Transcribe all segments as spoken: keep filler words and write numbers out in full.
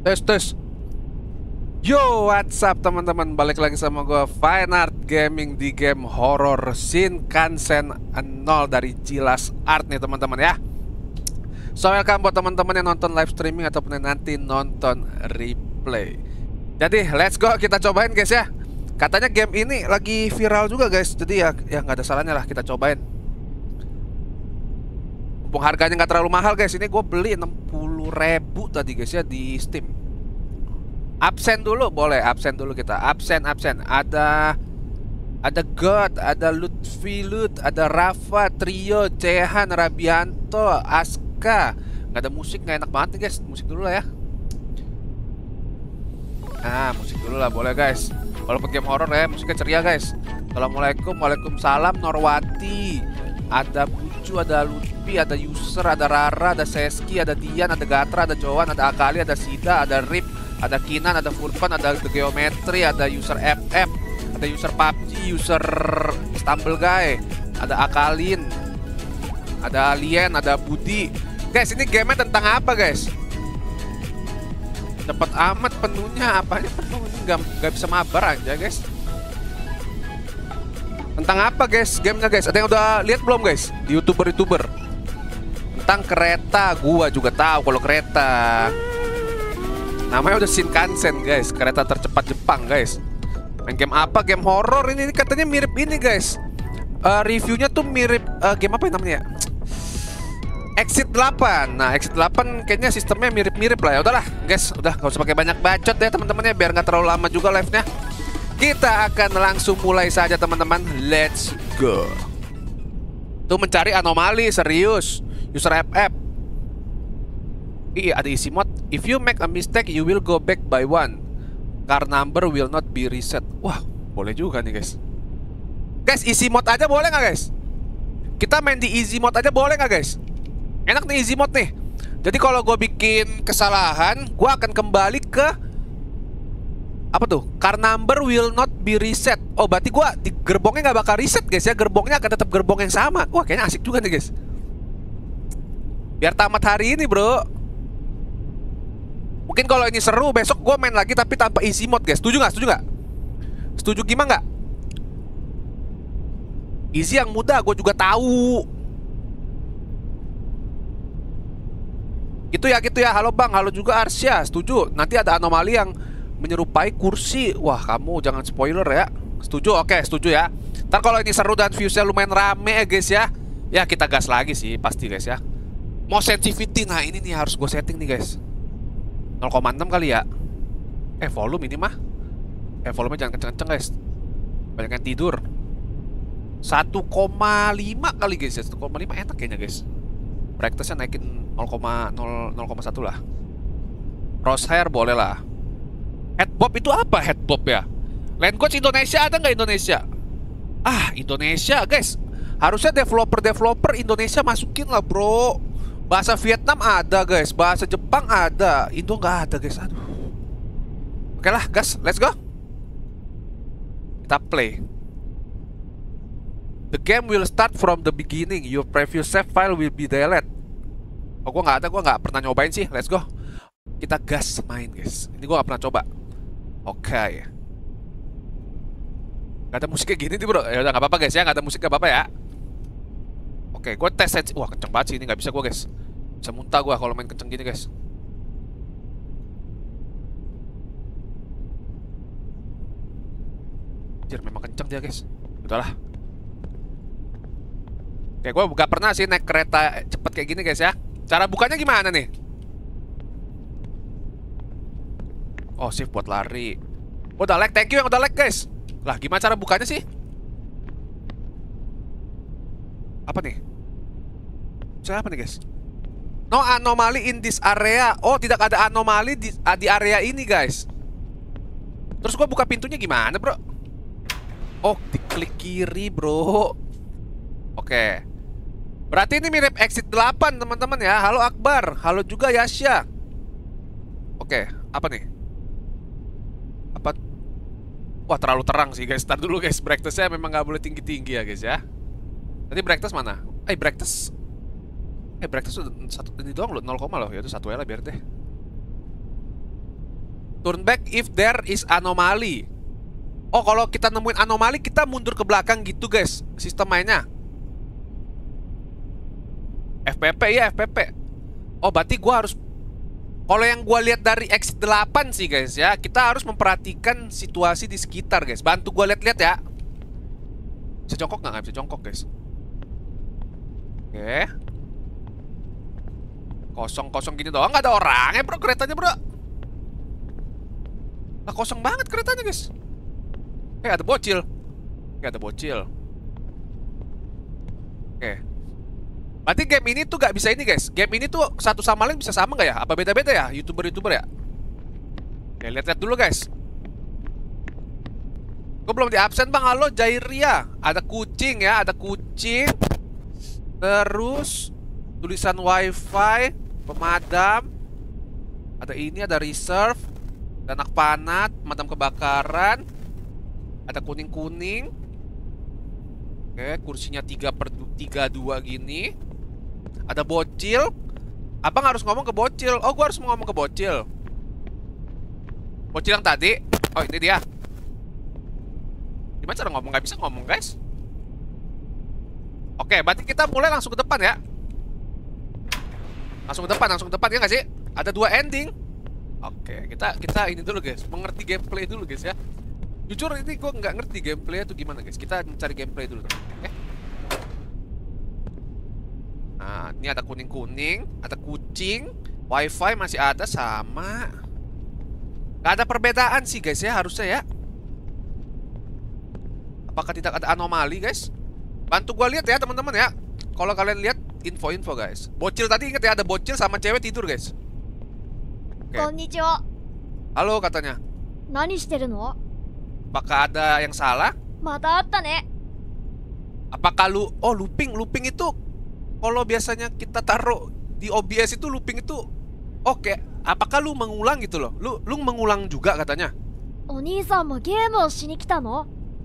Tes tes. Yo, what's up teman-teman? Balik lagi sama gue Fine Art Gaming di game horror Shinkansen nol dari Jilas Art nih teman-teman ya. So welcome buat teman-teman yang nonton live streaming ataupun yang nanti nonton replay. Jadi let's go, kita cobain guys ya. Katanya game ini lagi viral juga guys. Jadi ya ya nggak ada salahnya lah kita cobain. Mumpung harganya nggak terlalu mahal guys. Ini gue beli enam puluh ribu tadi guys ya di Steam. Absen dulu boleh, absen dulu kita. Absen, absen. Ada ada God, ada Lutfi Lut, ada Rafa, Trio, Cehan, Rabianto, Aska. Nggak ada musik, nggak enak banget nih guys. Musik dulu lah ya. Nah, musik dulu lah boleh guys. Walaupun game horror ya, musiknya ceria guys. Assalamualaikum, waalaikumsalam, Norwati. Ada Bucu, ada Lutfi, ada User, ada Rara, ada Seski, ada Dian, ada Gatra, ada Joan, ada Akali, ada Sida, ada Rip, ada Kinan, ada Furkan, ada The Geometry, ada User F F, ada User P U B G, User Stumble Guy, ada Akalin, ada Alien, ada Budi. Guys, ini game tentang apa guys? Cepet amat penuhnya, apanya penuh ini gak, gak bisa mabar aja guys. Tentang apa guys gamenya guys? Ada yang udah lihat belum guys di youtuber-youtuber? Tentang kereta, gua juga tahu kalau kereta. Namanya udah Shinkansen guys, kereta tercepat Jepang guys. Main game apa? Game horror ini, katanya mirip ini guys. Uh, reviewnya tuh mirip uh, game apa yang namanya? Exit delapan. Nah, Exit delapan kayaknya sistemnya mirip-mirip lah ya. Udahlah guys, udah gak usah pakai banyak bacot ya teman-teman ya, biar nggak terlalu lama juga live-nya. Kita akan langsung mulai saja teman-teman. Let's go. Tuh mencari anomali serius. User F F. Iya, ada isi mod. If you make a mistake, you will go back by one. Car number will not be reset. Wah, boleh juga nih guys. Guys, isi mod aja boleh nggak guys? Kita main di easy mode aja boleh nggak guys? Enak nih easy mode nih. Jadi kalau gue bikin kesalahan, gue akan kembali ke apa tuh? Car number will not be reset. Oh, berarti gue di gerbongnya nggak bakal reset guys ya. Gerbongnya akan tetap gerbong yang sama. Wah, kayaknya asik juga nih guys. Biar tamat hari ini bro. Mungkin kalau ini seru, besok gue main lagi tapi tanpa easy mode guys. Setuju nggak? Setuju nggak? Setuju gimana nggak? Easy yang mudah, gue juga tahu. Gitu ya, gitu ya. Halo bang, halo juga Arsya. Setuju. Nanti ada anomali yang menyerupai kursi. Wah, kamu jangan spoiler ya. Setuju? Oke, setuju ya. Ntar kalau ini seru dan viewsnya lumayan rame ya guys ya. Ya kita gas lagi sih, pasti guys ya. Mau sensitivity, nah ini nih harus gue setting nih guys. nol koma enam kali ya. Eh volume ini mah. Eh volume jangan kenceng-kenceng guys. Banyak yang tidur. satu koma lima kali guys ya. satu koma lima enak kayaknya guys. Brightness-nya naikin nol koma nol satu lah. Crosshair boleh lah. Headbob itu apa headbob ya? Land Coach Indonesia ada nggak Indonesia? Ah, Indonesia guys. Harusnya developer-developer Indonesia masukin lah bro. Bahasa Vietnam ada guys, bahasa Jepang ada, Indo nggak ada guys. Aduh. Oke lah guys, let's go. Kita play. The game will start from the beginning. Your previous save file will be deleted. Oh, gua nggak ada, gua nggak pernah nyobain sih. Let's go. Kita gas main guys. Ini gua nggak pernah coba. Oke. Okay. Gak ada musiknya gini nih bro. Ya udah nggak apa-apa guys ya, nggak ada musik nggak apa-apa ya. Oke, gue tes sensi. Wah, kenceng banget sih ini, nggak bisa gue guys. Bisa muntah gue kalau main kenceng gini guys. Anjir, memang kenceng dia guys. Udahlah. Oke, gue gak pernah sih naik kereta cepet kayak gini guys ya. Cara bukanya gimana nih? Oh, shift buat lari. Oh, udah like, thank you yang udah like guys. Lah, gimana cara bukanya sih? Apa nih? Siapa nih guys? No anomaly in this area. Oh, tidak ada anomali di, di area ini guys. Terus gua buka pintunya gimana bro? Oh, diklik kiri bro. Oke. Berarti ini mirip Exit delapan teman-teman ya. Halo Akbar, halo juga Yasya. Oke, apa nih? Apa? Wah, terlalu terang sih guys. Start dulu guys, brightness-nya memang nggak boleh tinggi-tinggi ya guys ya. Tadi brightness mana? Eh, brightness Eh, brightness udah satu ini doang loh, nol, loh. Ya itu satu lah biar deh. Turn back if there is anomaly. Oh, kalau kita nemuin anomali, kita mundur ke belakang gitu guys, sistem mainnya. F P P ya, F P P. Oh, berarti gua harus, kalau yang gua lihat dari Exit delapan sih guys ya, kita harus memperhatikan situasi di sekitar guys. Bantu gua lihat-lihat ya. Bisa jongkok nggak? Nggak bisa jongkok guys. Oke. Kosong-kosong gini doang, nggak ada orangnya bro, keretanya bro. Nah, kosong banget keretanya guys. Eh, ada bocil. Oke, ada bocil. Oke. Berarti game ini tuh gak bisa ini guys. Game ini tuh satu sama lain bisa sama gak ya? Apa beda-beda ya? Youtuber-youtuber ya? Oke, lihat-lihat dulu guys. Gue belum di absen bang. Halo Jairia. Ada kucing ya, ada kucing. Terus tulisan wifi, pemadam. Ada ini, ada reserve, ada anak panat, pemadam kebakaran. Ada kuning-kuning. Oke, kursinya tiga per tiga dua gini. Ada bocil. Abang harus ngomong ke bocil. Oh, gua harus ngomong ke bocil. Bocil yang tadi. Oh, ini dia. Gimana cara ngomong? Gak bisa ngomong, guys. Oke, berarti kita mulai langsung ke depan ya. Langsung ke depan, langsung ke depan ya nggak sih? Ada dua ending. Oke, kita kita ini dulu guys. Mengerti gameplay dulu guys ya. Jujur ini gue nggak ngerti gameplay itu gimana guys. Kita mencari gameplay dulu. Oke. Nah, ini ada kuning-kuning, ada kucing, wifi masih ada sama. Gak ada perbedaan sih guys ya harusnya ya. Apakah tidak ada anomali guys? Bantu gue lihat ya teman-teman ya. Kalau kalian lihat info-info guys. Bocil tadi inget ya, ada bocil sama cewek tidur guys. Oke. Konnichiwa. Halo katanya. Nani shiteru no? Apakah ada yang salah? Mata atta ne. Apakah lu, oh looping, looping itu kalau biasanya kita taruh di O B S itu looping itu oke. Apakah lu mengulang gitu loh? Lu lu mengulang juga katanya. Oni-san mo game o shi ni kita no?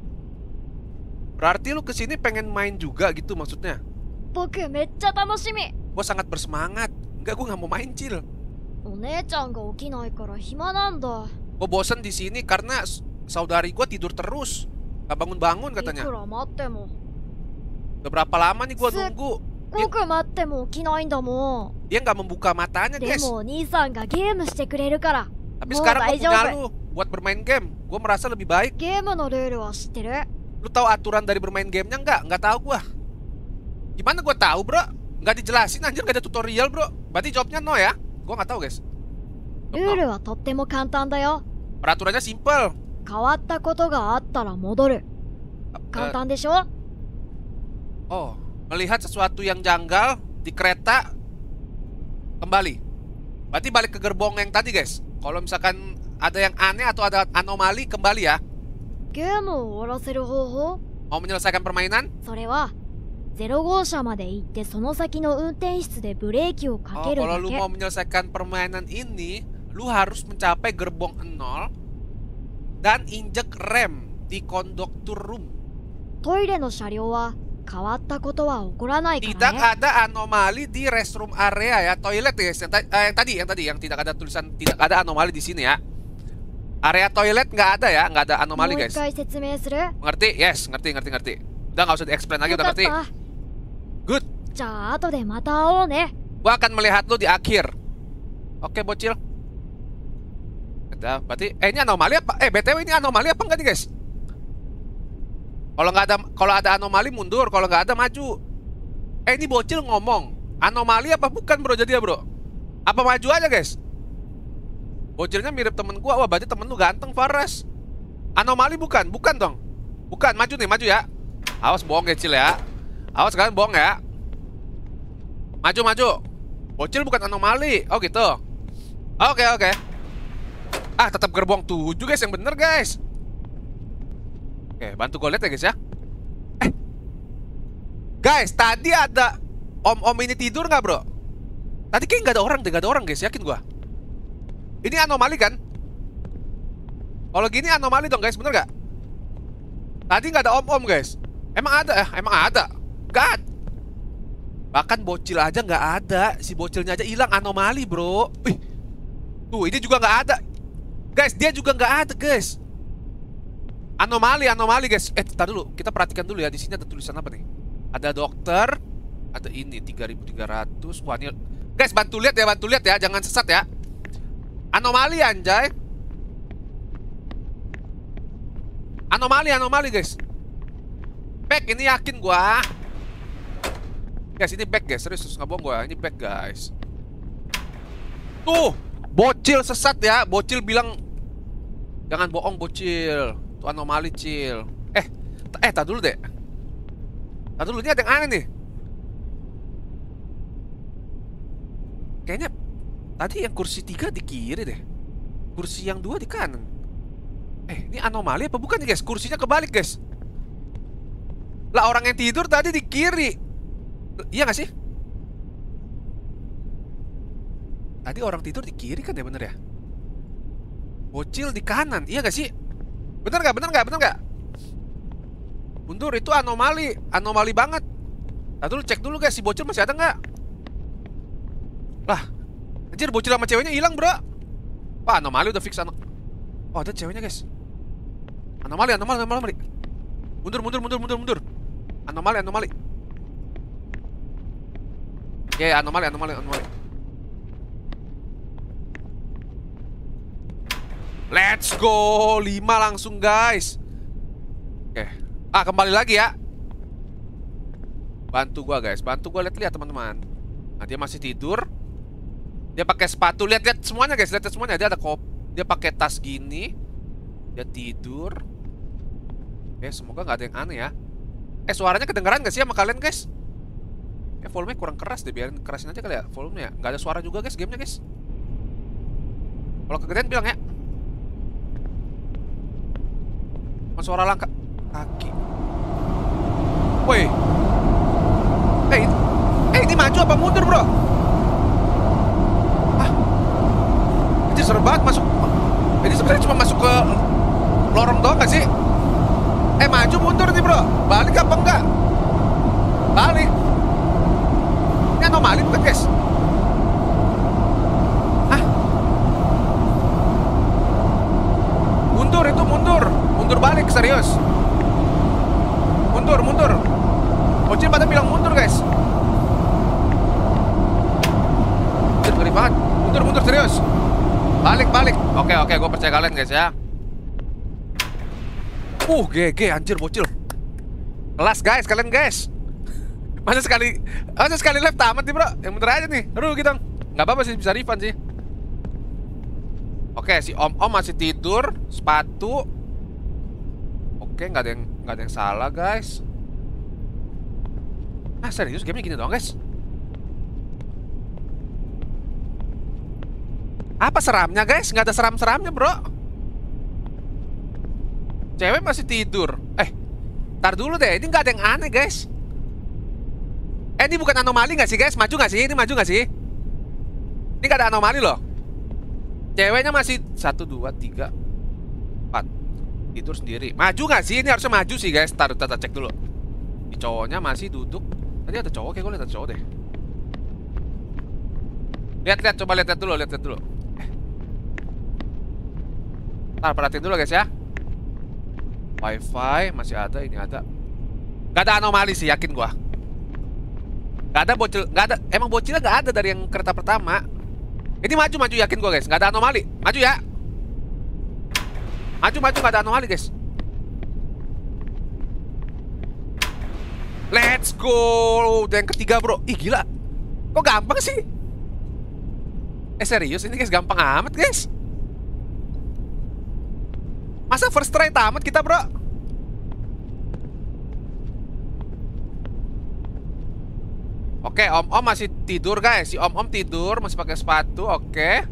Berarti lu kesini pengen main juga gitu maksudnya? Boku mecca tamoshimi. Gua sangat bersemangat. Enggak, gua nggak mau main Cil. Onee-chan ga okinai kara hima nanda. Gua bosen di sini karena saudari gua tidur terus. Gak bangun-bangun katanya. Ikura matte mo. Udah berapa lama nih gua nunggu? Dia, Boku matte mo okinai nda mo. dia nggak membuka matanya guys. Demo oni-san ga game shite kureru kara. Tapi Mo sekarang gua punya daijoubu. lu buat bermain game. Gua merasa lebih baik. Game no rule wa shitteru? Lu tahu aturan dari bermain gamenya nggak? Nggak tahu gua. Gimana gua tahu bro? Nggak dijelasin anjir, nggak ada tutorial bro. Berarti jawabnya no ya? Gua nggak tahu guys. Rule wa tottemo kantan da yo. Peraturannya simple. Kawatta koto ga attara modoru. Kantan desho? Oh, melihat sesuatu yang janggal di kereta kembali. Berarti balik ke gerbong yang tadi guys. Kalau misalkan ada yang aneh atau ada anomali kembali ya. Game o owaraseru hoho? Mau menyelesaikan permainan? それはゼロ号車まで行ってその先の運転室でブレーキをか Oh, ける kalau だ lu け。 mau menyelesaikan permainan ini, lu harus mencapai gerbong nol dan injek rem di conductor room. トイレの車両は変わったことは起こらないか Tidak らね。 ada anomali di restroom area ya, toilet guys. Yang, ta- eh, yang tadi, yang tadi, yang tidak ada tulisan tidak ada anomali di sini ya. Area toilet nggak ada ya, nggak ada も anomali う一 guys. 回説明する？ Ngerti? Yes, ngerti, ngerti, ngerti. Udah nggak usah di-explain lagi, よ udah かっ ngerti. た。 Good. じゃあ後でまた会おうね。 Gua akan melihat lu di akhir. Oke, bocil. Udah, berarti eh ini anomali apa? Eh, B T W ini anomali apa enggak nih, guys? Kalau nggak ada kalau ada anomali mundur, kalau nggak ada maju. Eh, ini bocil ngomong. Anomali apa bukan, Bro? Jadi ya, Bro. Apa maju aja, guys? Bocilnya mirip temen gua. Wah, berarti temen lu ganteng, Faras. Anomali bukan? Bukan dong. Bukan, maju nih, maju ya. Awas bohong kecil ya. Awas kalian bohong ya. Maju, maju. Bocil bukan anomali. Oh gitu. Oke, oke. Ah, tetap gerbong tujuh guys, yang bener guys. Oke, bantu gue lihat ya guys ya. Eh, guys, tadi ada om-om ini tidur nggak bro? Tadi kayak nggak ada orang deh, nggak ada orang guys, yakin gue. Ini anomali kan? Kalau gini anomali dong guys, bener nggak? Tadi nggak ada om-om guys. Emang ada ya? Emang ada? God. Bahkan bocil aja nggak ada. Si bocilnya aja hilang, anomali bro. Wih. Tuh, ini juga nggak ada. Guys, dia juga nggak ada, guys. Anomali, anomali, guys. Eh, tar dulu. Kita perhatikan dulu ya. Di sini ada tulisan apa nih? Ada dokter. Ada ini tiga ribu tiga ratus. Wah, ini... Guys, bantu lihat ya, bantu lihat ya. Jangan sesat ya. Anomali, anjay. Anomali, anomali, guys. Back, ini yakin gua. Guys, ini back, guys. Serius, nggak bohong gua. Ini back, guys. Tuh, bocil sesat ya. Bocil bilang jangan bohong, bocil. Tuh anomali, cil. Eh, eh, tar dulu deh. Tar dulu, ini ada yang aneh nih. Kayaknya tadi yang kursi tiga di kiri deh. Kursi yang dua di kanan. Eh, ini anomali apa bukan nih, guys? Kursinya kebalik, guys. Lah, orang yang tidur tadi di kiri. Iya gak sih? Tadi orang tidur di kiri kan ya, bener ya? Bocil di kanan, iya gak sih? Bener gak? Bener gak? Bener gak? Mundur, itu anomali. Anomali banget. Nah dulu cek dulu guys, si bocil masih ada gak? Lah, anjir, bocil sama ceweknya hilang bro. Wah, anomali udah fix ano... Oh, ada ceweknya guys. Anomali, anomali, anomali. Mundur, mundur, mundur, mundur, mundur. Anomali, anomali. Ya, yeah, anomali, anomali, anomali. Let's go, lima langsung guys. Oke, ah kembali lagi ya. Bantu gua guys, bantu gua lihat-lihat teman-teman. Nah dia masih tidur. Dia pakai sepatu, lihat-lihat semuanya guys, lihat semuanya. Dia ada kop, dia pakai tas gini. Dia tidur. Oke, semoga nggak ada yang aneh ya. Eh, suaranya kedengeran gak sih sama kalian guys? Eh, volumenya kurang keras deh, biarin kerasin aja kali ya volumenya. Nggak ada suara juga guys gamenya guys. Kalau kegedean bilang ya. Suara langkah kaki. Woi. Eh, eh ini maju apa mundur bro? Ah, ini serem banget masuk. Ini sebenarnya cuma masuk ke lorong doang gak sih? Eh maju mundur nih bro. Balik apa enggak? Balik. Ini anomali bukan guys? Ah, mundur itu mundur. Mundur balik, serius. Mundur, mundur. Bocil pada bilang mundur guys. Mundur, ngeri banget. Mundur, mundur, serius. Balik, balik. Oke, oke, gue percaya kalian guys ya. Uh, G G, anjir bocil. Kelas guys, kalian guys. Masa sekali, masa sekali live tamat nih bro. Yang bener aja nih, aduh gitu. Gak apa-apa sih, bisa refund sih. Oke, si om-om masih tidur. Sepatu. Oke, nggak ada yang nggak ada yang salah guys. Ah serius gamenya gini doang guys? Apa seramnya guys? Nggak ada seram-seramnya bro. Cewek masih tidur. Eh, tar dulu deh. Ini nggak ada yang aneh guys. Eh ini bukan anomali nggak sih guys? Maju nggak sih? Ini maju nggak sih? Ini nggak ada anomali loh. Ceweknya masih satu dua tiga empat. Tidur sendiri. Maju gak sih? Ini harusnya maju sih guys. Taruh, kita cek dulu. Di cowoknya masih duduk. Tadi ada cowok, kayak gue liat ada cowok deh. Lihat-lihat, coba lihat-lihat dulu, lihat-lihat dulu. Eh. Ntar perhatiin dulu guys ya. Wifi masih ada, ini ada. Gak ada anomali sih, yakin gua. Gak ada bocil, gak ada. Emang bocilnya gak ada dari yang kereta pertama. Ini maju-maju yakin gua guys. Gak ada anomali. Maju ya. Maju-maju, gak ada anomali guys. Let's go. Udah yang ketiga bro. Ih gila. Kok gampang sih? Eh serius ini guys, gampang amat guys. Masa first try tamat kita bro? Oke, om-om masih tidur guys. Si om-om tidur, masih pakai sepatu. Oke.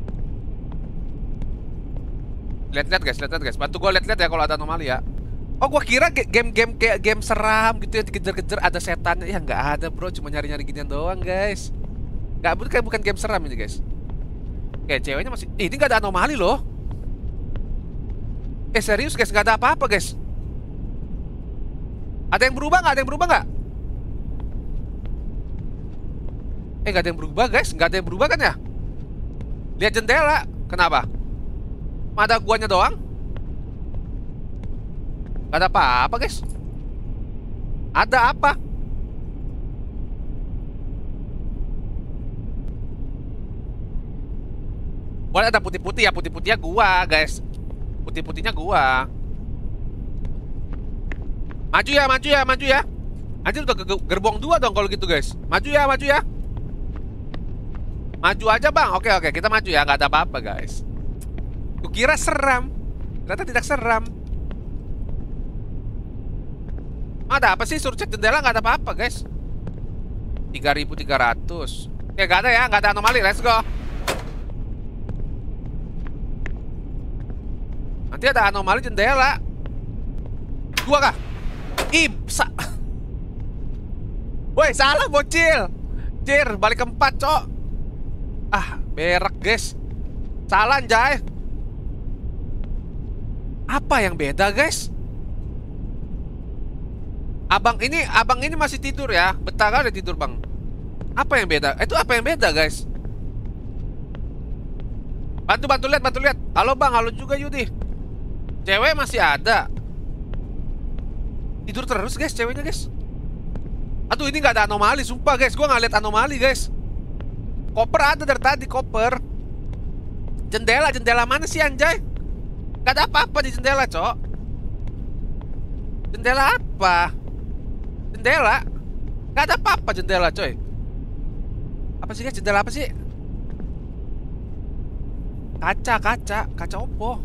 Lihat-lihat guys, lihat-lihat guys. Bantu gue lihat-lihat ya kalau ada anomali ya. Oh, gue kira game-game kayak game seram gitu ya, dikejar-kejar ada setannya. Ya nggak ada bro, cuma nyari-nyari ginian doang guys. Nggak, bukan bukan game seram ini guys. Oke, ceweknya masih. Eh, ini nggak ada anomali loh. Eh serius guys, nggak ada apa-apa guys. Ada yang berubah nggak? Ada yang berubah nggak? Eh nggak ada yang berubah guys, nggak ada yang berubah kan ya? Lihat jendela, kenapa? Ada guanya doang. Gak ada apa-apa guys. Ada apa? Boleh ada putih-putih ya. Putih-putihnya gua guys. Putih-putihnya gua. Maju ya, maju ya, maju ya. Anjir udah ge- gerbong dua dong kalau gitu guys. Maju ya, maju ya. Maju aja bang. Oke oke kita maju ya. Gak ada apa-apa guys. Kukira seram, ternyata tidak seram. Ada apa sih? Suruh cek jendela nggak ada apa-apa guys. tiga ribu tiga ratus. Oke nggak ada ya, nggak ada anomali. Let's go. Nanti ada anomali jendela. Dua kah? Ih, sa Woi salah bocil. Jir, balik keempat cok. Ah, berak guys. Salah anjay. Apa yang beda guys? Abang ini, abang ini masih tidur ya. Betah kali tidur bang. Apa yang beda? Itu apa yang beda guys? Bantu, bantu lihat, bantu lihat. Halo bang, halo juga Yudi. Cewek masih ada. Tidur terus guys, ceweknya guys. Aduh ini nggak ada anomali, sumpah guys. Gue nggak lihat anomali guys. Koper ada dari tadi, koper. Jendela, jendela mana sih anjay? Gak ada apa-apa di jendela, cok. Jendela apa? Jendela? Gak ada apa-apa jendela, coy. Apa sih guys? Jendela apa sih? Kaca, kaca. Kaca opo?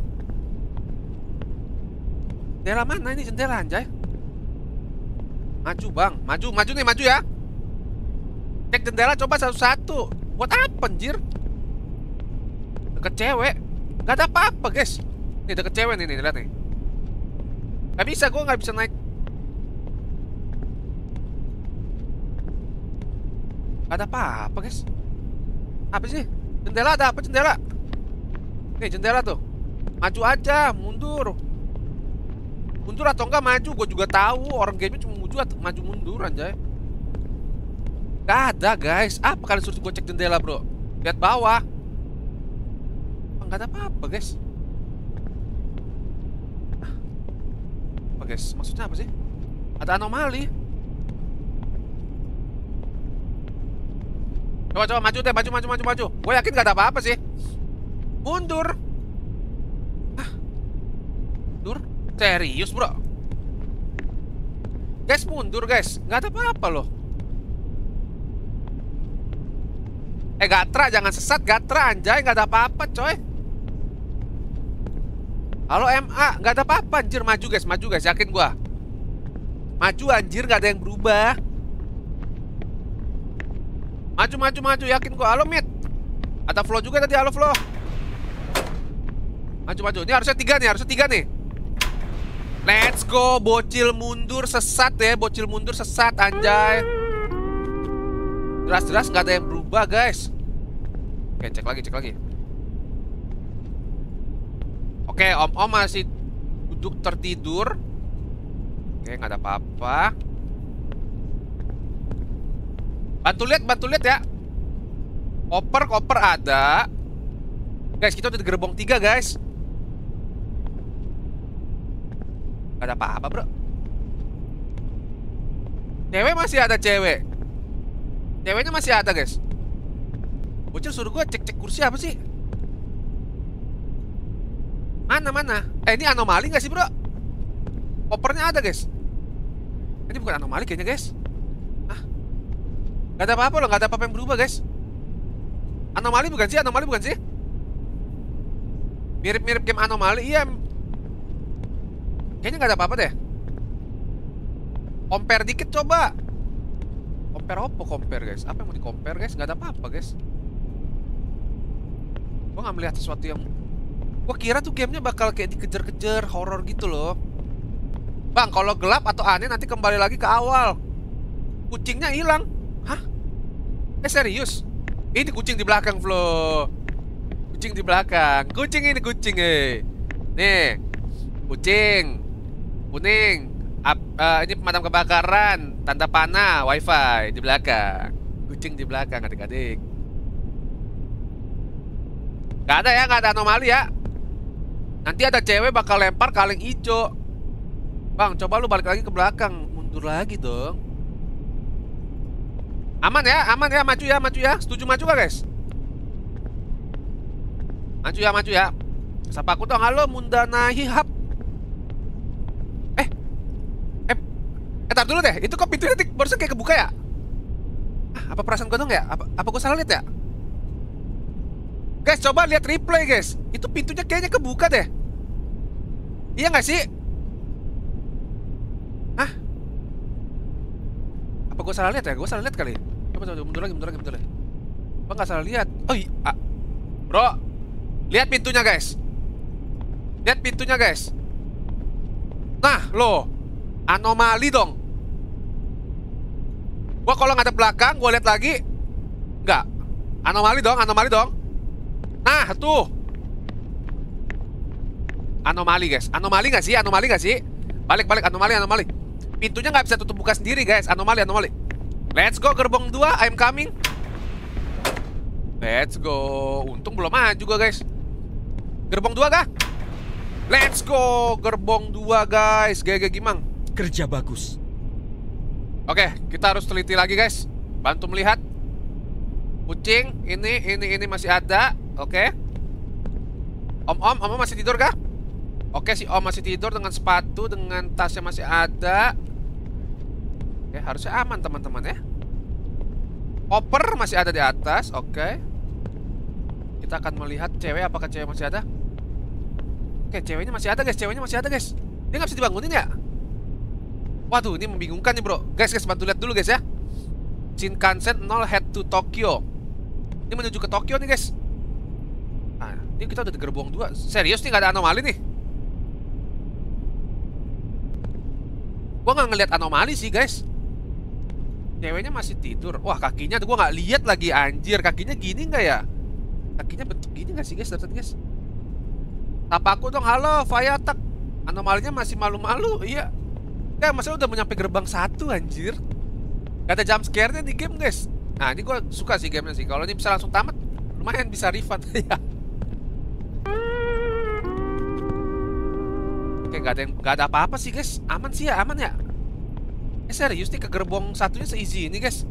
Jendela mana ini jendela, anjay? Maju, bang. Maju, maju nih, maju ya. Cek jendela coba satu-satu. Buat apa, anjir? Deket cewek. Gak ada apa-apa, guys. Nih deket cewek nih, nih, lihat nih. Gak bisa, gue gak bisa naik. Gak ada apa-apa guys. Apa sih? Jendela ada apa jendela? Nih jendela tuh. Maju aja, mundur. Mundur atau enggak maju, gue juga tahu. Orang game cuma maju atau maju mundur anjay. Gak ada guys. Apa kalian suruh gue cek jendela bro? Lihat bawah. Gak ada apa-apa guys. Apa guys? Maksudnya apa sih? Ada anomali. Coba coba maju deh, maju maju maju maju. Gue yakin gak ada apa-apa sih. Mundur. Hah? Mundur? Serius bro? Guys mundur guys. Gak ada apa-apa loh. Eh Gatra jangan sesat Gatra anjay. Gak ada apa-apa coy. Halo M A, nggak ada apa-apa anjir. Maju guys, maju guys, yakin gua. Maju anjir, nggak ada yang berubah. Maju, maju, maju, yakin gua. Halo Mit. Ada flow juga tadi, halo flow. Maju, maju, ini harusnya tiga nih, harusnya tiga nih. Let's go, bocil mundur sesat ya. Bocil mundur sesat anjay. Jelas-jelas nggak ada yang berubah guys. Oke, cek lagi, cek lagi. Oke, om-om masih duduk tertidur. Oke, nggak ada apa-apa. Bantu lihat, bantu lihat ya. Koper, koper ada. Guys, kita udah di gerbong tiga guys. Nggak ada apa-apa bro. Cewek masih ada cewek. Ceweknya masih ada guys. Bocil suruh gue cek-cek kursi apa sih? Mana, mana? Eh, ini anomali gak sih, bro? Kopernya ada, guys. Ini bukan anomali kayaknya, guys. Hah? Gak ada apa-apa loh, gak ada apa-apa yang berubah, guys. Anomali bukan sih? Anomali bukan sih? Mirip-mirip game anomali, iya. Kayaknya gak ada apa-apa deh. Compare dikit coba. Compare apa compare, guys? Apa yang mau di compare, guys? Gak ada apa-apa, guys. Gue gak melihat sesuatu yang... Gue kira tuh gamenya bakal kayak dikejar-kejar horor gitu loh. Bang, kalau gelap atau aneh nanti kembali lagi ke awal. Kucingnya hilang. Hah? Eh serius? Ini kucing di belakang Flo. Kucing di belakang. Kucing ini kucing eh. Nih. Kucing kuning. Up, uh, ini pemadam kebakaran. Tanda panah wifi di belakang. Kucing di belakang adik-adik. Gak ada ya, gak ada anomali ya. Nanti ada cewek bakal lempar kaleng hijau. Bang, coba lu balik lagi ke belakang. Mundur lagi dong. Aman ya, aman ya, maju ya, maju ya. Setuju maju gak guys? Maju ya, maju ya. Sapa aku dong, halo Mundanahi Hap. Eh Eh Eh, tar dulu deh, itu kok pintunya barusan kayak kebuka ya? Ah, apa perasaan gue dong ya? Apa, apa gue salah lihat ya? Guys, coba lihat replay guys. Itu pintunya kayaknya kebuka deh. Iya gak sih? Hah? Apa gue salah lihat ya? Gue salah lihat kali. Coba, coba, mundur lagi, mundur lagi, mundur lagi. Gue gak salah lihat. Oh iya, ah. Bro, lihat pintunya guys. Lihat pintunya guys. Nah, lo anomali dong. Gua kalau ngadep belakang, gua lihat lagi. Enggak. Anomali dong, anomali dong. Nah, tuh. Anomali guys. Anomali nggak sih? Anomali nggak sih? Balik, balik, anomali, anomali. Pintunya nggak bisa tutup buka sendiri guys. Anomali, anomali. Let's go gerbong dua, I'm coming. Let's go. Untung belum maju gua guys. Gerbong dua kah? Let's go gerbong dua guys. Gaya gimang. Kerja bagus. Oke, kita harus teliti lagi guys. Bantu melihat. Kucing, ini, ini, ini masih ada. Oke. Om, om, om masih tidur kah? Oke, si om masih tidur dengan sepatu, dengan tasnya masih ada. Oke, harusnya aman teman-teman ya. Koper masih ada di atas. Oke. Kita akan melihat cewek, apakah cewek masih ada? Oke, ceweknya masih ada guys, ceweknya masih ada guys. Dia nggak bisa dibangunin ya? Waduh, ini membingungkan nih bro. Guys, guys, bantu lihat dulu guys ya. Shinkansen nol head to Tokyo. Ini menuju ke Tokyo nih guys. Nah, ini kita udah di gerbong dua. Serius nih, gak ada anomali nih. Gua nggak ngeliat anomali sih guys. Ceweknya masih tidur. Wah, kakinya gua nggak lihat lagi anjir. Kakinya gini nggak ya? Kakinya bentuk gini nggak sih guys? Lihat guys. Tapa aku dong, halo Fayatak. Anomalinya masih malu-malu. Iya. Ya, masalah udah nyampe gerbang satu anjir. Gak ada jump scare-nya di game guys. Nah, ini gue suka sih gamenya sih. Kalau ini bisa langsung tamat, lumayan bisa refund. Ya. Oke, gak ada, gak ada apa-apa sih guys. Aman sih ya, aman ya. Eh serius nih, ke gerbong satunya se-easy ini guys.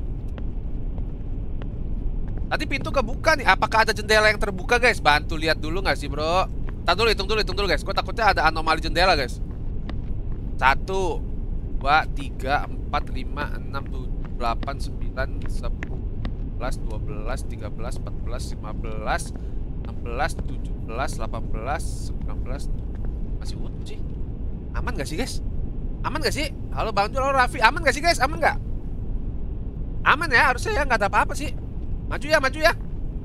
Tadi pintu kebuka nih. Apakah ada jendela yang terbuka guys? Bantu lihat dulu gak sih bro? Tar dulu, hitung dulu, hitung dulu guys. Gue takutnya ada anomali jendela guys. Satu, dua, tiga, empat, lima, enam, tujuh, delapan, sembilan, sepuluh, sebelas, dua belas, tiga belas, empat belas, lima belas, enam belas, tujuh belas, delapan belas, sembilan belas. Masih utuh sih. Aman gak sih guys? Aman gak sih? Halo Bang Jul, halo Raffi. Aman gak sih guys? Aman gak? Aman ya, harusnya ya, gak ada apa-apa sih. Maju ya, maju ya.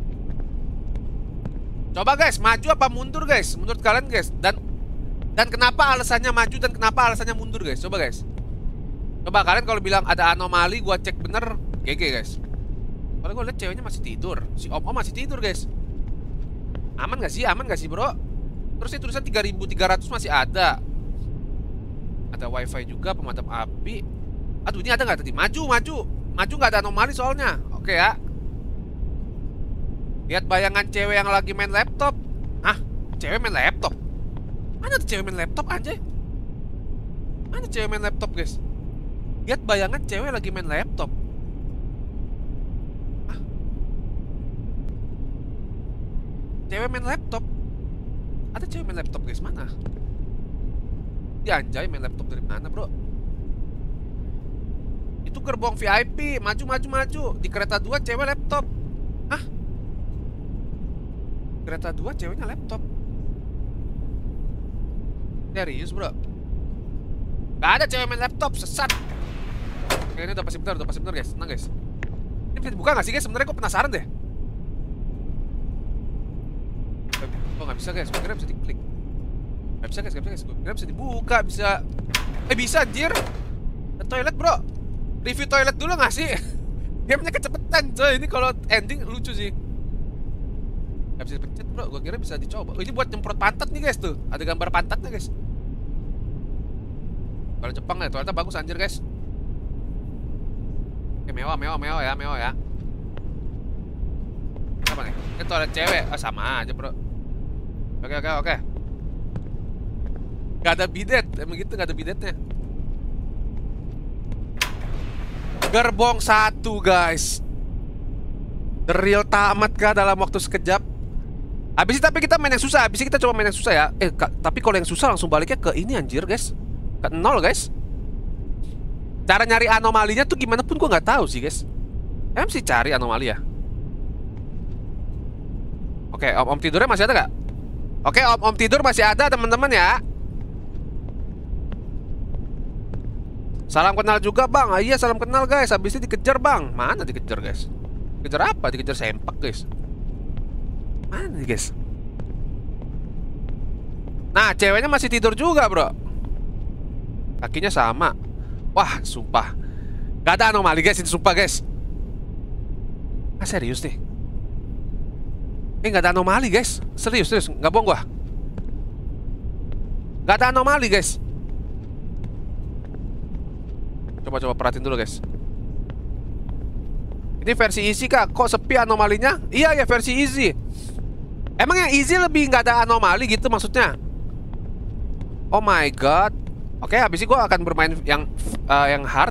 Coba guys, maju apa mundur guys? Menurut kalian guys. Dan Dan kenapa alasannya maju dan kenapa alasannya mundur guys? Coba guys. Coba kalian kalau bilang ada anomali, gua cek bener G G guys. Kalau gue lihat ceweknya masih tidur. Si om-om masih tidur guys. Aman gak sih? Aman gak sih bro? Terus ini tulisan tiga ribu tiga ratus masih ada. Ada wifi juga, pemadam api. Aduh, ini ada gak tadi? Maju, maju. Maju gak ada anomali soalnya. Oke ya. Lihat bayangan cewek yang lagi main laptop. Hah? Cewek main laptop? Mana tuh cewek main laptop anjay? Mana cewek main laptop guys? Lihat bayangan cewek lagi main laptop. Hah? Cewek main laptop? Ada cewek main laptop guys, mana? Dia anjay main laptop dari mana bro? Itu gerbong V I P. Maju, maju, maju. Di kereta dua cewek laptop. Hah? Kereta dua ceweknya laptop. Serius bro? Gak ada cewek main laptop, sesat. Kayaknya udah pasti benar, udah pasti benar guys. Tenang guys. Ini bisa dibuka gak sih guys? Sebenarnya gue penasaran deh. Oh gak bisa guys, gue kira bisa diklik. Gak bisa guys, gak bisa guys. Gue kira bisa dibuka, bisa. Eh bisa anjir. Dan toilet bro. Review toilet dulu gak sih? Gamenya kecepetan coy. Ini kalau ending lucu sih. Gak bisa dipencet bro, gue kira bisa dicoba. Oh, ini buat nyemprot pantat nih guys tuh. Ada gambar pantatnya guys. Kalau Jepang ya, toiletnya bagus anjir guys. Oke, mewah, mewah, mewah ya, mewah ya. Apa nih? Ini toilet cewek. Oh, sama aja bro. Oke, oke, oke. Gak ada bidet, emang gitu gak ada bidetnya. Gerbong satu guys. The real tamat kah dalam waktu sekejap. Habis itu tapi kita main yang susah. Habis itu kita coba main yang susah ya. Eh tapi kalau yang susah langsung baliknya ke ini anjir guys. Ke nol guys. Cara nyari anomalinya tuh gimana pun gue nggak tahu sih guys. Em sih cari anomali ya. Oke, om om tidurnya masih ada nggak? Oke, om om tidur masih ada teman-teman ya. Salam kenal juga bang. Ah, iya salam kenal guys. Habis itu dikejar bang. Mana dikejar guys? Dikejar apa? Dikejar sempak guys. Mana nih guys? Nah ceweknya masih tidur juga bro. Kakinya sama. Wah sumpah gak ada anomali guys. Ini sumpah guys. Ah serius nih. Eh gak ada anomali guys. Serius serius gak bohong gua. Gak ada anomali guys. Coba-coba perhatiin dulu guys. Ini versi easy kak. Kok sepi anomalinya? Iya ya versi easy. Emang yang easy lebih nggak ada anomali gitu maksudnya? Oh my god. Oke habis ini gue akan bermain yang uh, yang hard.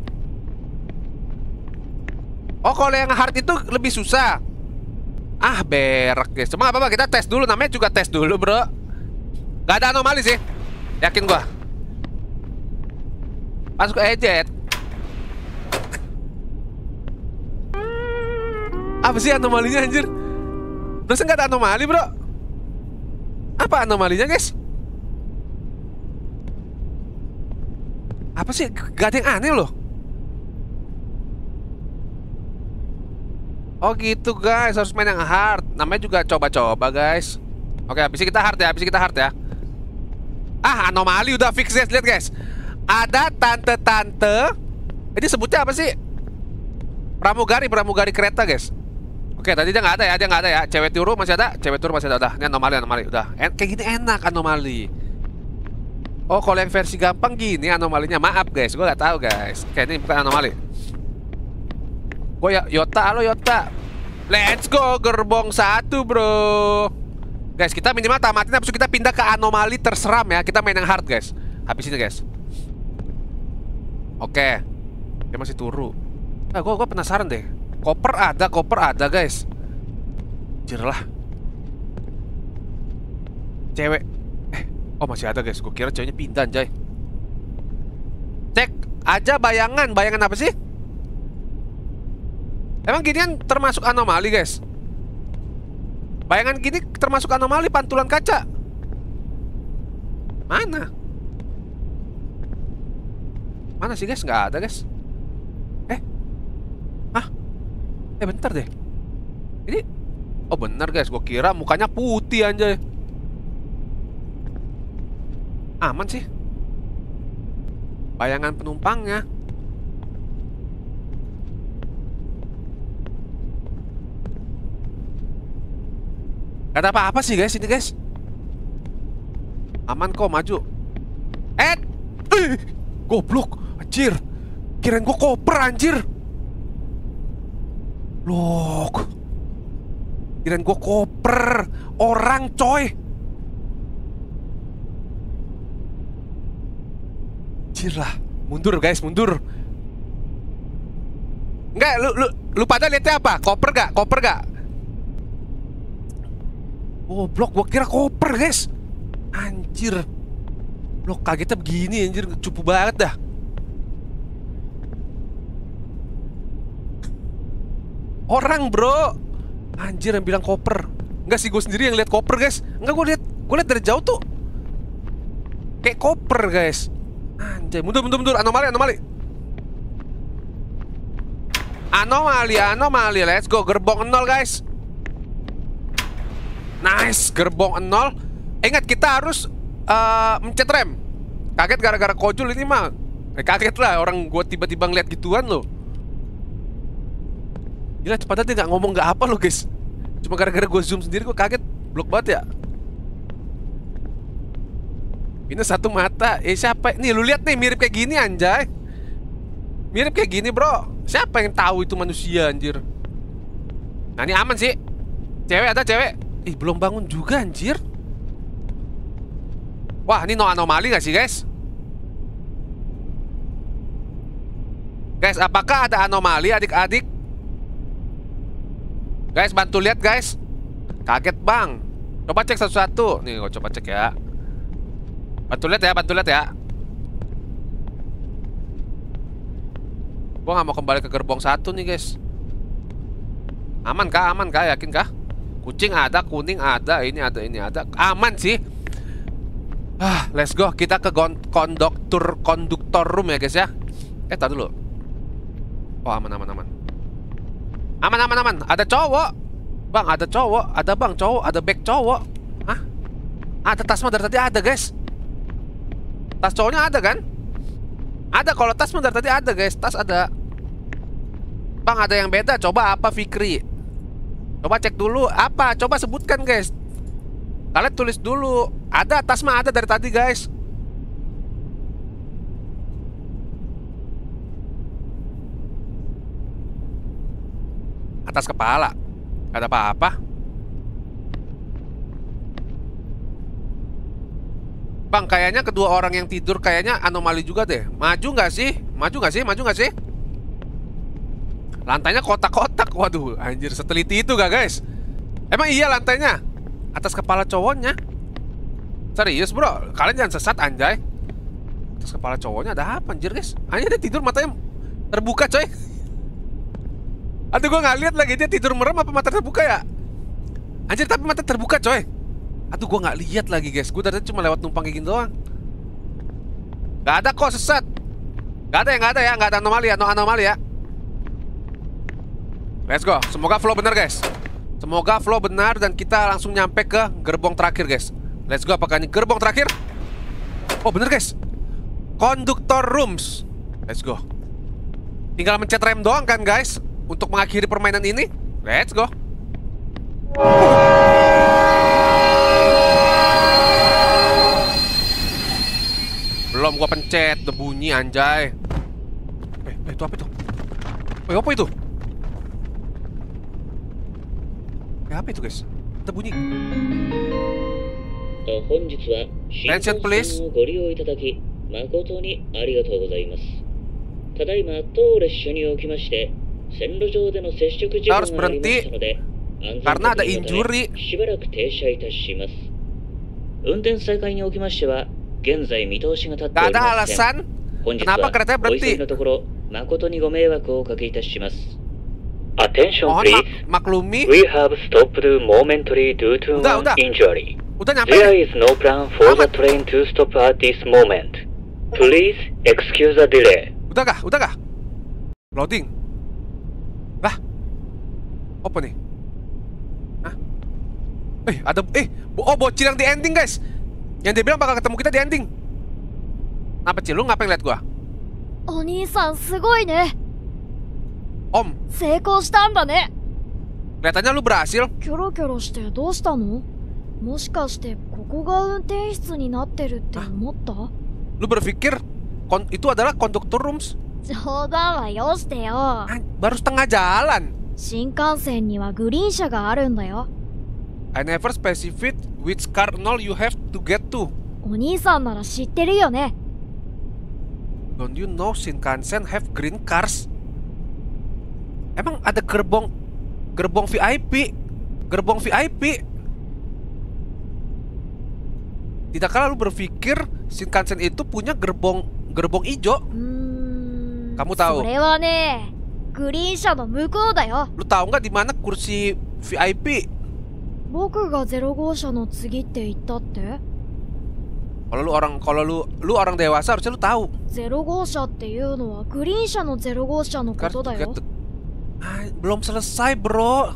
Oh kalau yang hard itu lebih susah. Ah berak guys. Cuma apa-apa kita tes dulu. Namanya juga tes dulu bro. Gak ada anomali sih. Yakin gue. Masuk ejet. Apa sih anomalinya anjir? Terus nggak ada anomali bro. Apa anomalinya guys? Apa sih? Gak ada yang aneh loh. Oh gitu guys. Harus main yang hard. Namanya juga coba-coba guys. Oke habis kita hard ya. Habis kita hard ya. Ah anomali udah fix guys. Lihat guys. Ada tante-tante. Ini sebutnya apa sih? Pramugari. Pramugari kereta guys. Oke, tadi dia nggak ada ya, dia nggak ada ya. Cewek turu masih ada, cewek turu masih ada. Udah, ini anomali, anomali. Udah, en kayak gini enak anomali. Oh, kalau yang versi gampang gini anomalinya. Maaf guys, gue nggak tahu guys. Kayak ini bukan anomali. Gue ya, Yota, halo Yota. Let's go, gerbong satu bro. Guys, kita minimal tamatin, habis itu kita pindah ke anomali terseram ya. Kita main yang hard guys. Habis ini guys. Oke, dia masih turu. Nah, gue gue penasaran deh. Koper ada, koper ada guys. Anjir lah. Cewek. Eh, oh masih ada guys. Gue kira ceweknya pindah anjay. Cek aja bayangan. Bayangan apa sih? Emang ginian termasuk anomali guys? Bayangan gini termasuk anomali pantulan kaca. Mana? Mana sih guys? Nggak ada guys. Eh? Hah? Eh bentar deh. Ini oh bener guys, gue kira mukanya putih anjay. Aman sih. Bayangan penumpangnya. Gak ada apa-apa sih guys ini guys. Aman kok, maju. Eh, eh goblok, anjir. Kirain gue koper anjir. Loh, kirain gue koper. Orang coy. Anjir lah. Mundur guys, mundur. Enggak, lu, lu, lu pada lihatnya apa? Koper gak? Koper gak? Oh blok, gue kira koper guys. Anjir. Blok kagetnya begini anjir. Cupu banget dah. Orang bro. Anjir yang bilang koper. Enggak sih, gue sendiri yang lihat koper guys. Enggak, gue lihat, gue lihat dari jauh tuh kayak koper guys. Anjay, mundur mundur mundur. Anomali anomali. Anomali anomali. Let's go, gerbong nol guys. Nice, gerbong nol. Ingat kita harus uh, mencet rem. Kaget gara-gara kojul ini mah. Eh, kaget lah orang gue tiba-tiba ngeliat gituan loh. Gila, cepatnya dia gak ngomong gak apa loh guys. Cuma gara-gara gue zoom sendiri gue kaget. Blok banget ya. Minus satu mata. Eh siapa? Nih lu lihat nih, mirip kayak gini anjay. Mirip kayak gini bro. Siapa yang tahu itu manusia anjir? Nah ini aman sih. Cewek ada cewek. Ih belum bangun juga anjir. Wah, ini no anomali gak sih guys? Guys, apakah ada anomali adik-adik? Guys, bantu lihat guys. Kaget bang. Coba cek satu-satu. Nih, gue coba cek ya. Bantu lihat ya, bantu lihat ya. Gue gak mau kembali ke gerbong satu nih guys. Aman kah? Aman kah? Yakin kah? Kucing ada, kuning ada, ini ada, ini ada. Aman sih. Ah, let's go. Kita ke konduktor konduktor room ya guys ya. Eh, tar dulu. Oh, aman, aman, aman. Aman, aman, aman. Ada cowok. Bang, ada cowok. Ada bang, cowok. Ada bag cowok. Hah? Ada tas mah dari tadi ada guys. Tas cowoknya ada kan? Ada, kalau tas mah dari tadi ada guys. Tas ada. Bang, ada yang beda. Coba apa Fikri? Coba cek dulu. Apa? Coba sebutkan guys. Kalian tulis dulu. Ada, tas mah ada dari tadi guys. Atas kepala. Gak ada apa-apa. Bang, kayaknya kedua orang yang tidur kayaknya anomali juga deh. Maju nggak sih? Maju nggak sih? Maju nggak sih? Lantainya kotak-kotak. Waduh, anjir, seteliti itu gak guys? Emang iya lantainya? Atas kepala cowoknya? Serius bro? Kalian jangan sesat anjay. Atas kepala cowoknya ada apa anjir guys? Anjir, dia tidur matanya terbuka coy. Aduh, gue gak lihat lagi dia tidur merem apa mata terbuka ya? Anjir, tapi mata terbuka coy. Aduh, gue gak lihat lagi guys. Gue dari tadi cuma lewat numpang kayak gini doang. Gak ada kok sesat. Gak ada ya, gak ada ya. Gak ada anomali ya, no anomali ya. Let's go. Semoga flow benar guys. Semoga flow benar dan kita langsung nyampe ke gerbong terakhir guys. Let's go. Apakah ini gerbong terakhir? Oh bener guys. Konduktor rooms. Let's go. Tinggal mencet rem doang kan guys untuk mengakhiri permainan ini. Let's go. Belum gua pencet, udah bunyi anjay. Eh, eh itu apa itu? Eh, apa itu? Eh, apa itu guys? Ada bunyi. Attention please. Kita harus berhenti karena ada injury. Gak ada alasan kenapa keretanya berhenti. Mohon mak maklumi. Udah, udah. Udah nyampe. There is no plan for the train to stop at this moment. Please excuse the delay. Udah kah? Udah kah? Loading. Lah. Apa nih? Hah? Eh, ada eh oh bocil yang di ending, guys. Yang dia bilang bakal ketemu kita di ending. Apa Cil? Lu ngapain liat gua? Oni-san, sugoi ne. Om, 成功したんだね。 kelihatannya lu berhasil. キョロキョロしてどうしたの？もしかしてここが運転室になってるって思った？ Lu berpikir kon itu adalah konduktor rooms? 冗談はよしてよ。 Ah, baru setengah jalan. 新幹線にはグリーン車があるんだよ。 I never specified which cardinal you have to get to. お兄さんなら知ってるよね。 Don't you know Shinkansen have green cars? Emang ada gerbong gerbong V I P, gerbong V I P. Tidakkah lu berpikir Shinkansen itu punya gerbong gerbong hijau? Hmm, Kamu tahu? それはね、グリーン車の向こうだよ。 Lu tahu nggak di mana kursi V I P? 僕がゼロ号車の次って言ったって？ Kalau lu orang kalau lu lu orang dewasa harusnya lu tahu. ゼロ号車っていうのはグリーン車のゼロ号車のことだよ。 Ah, belum selesai bro.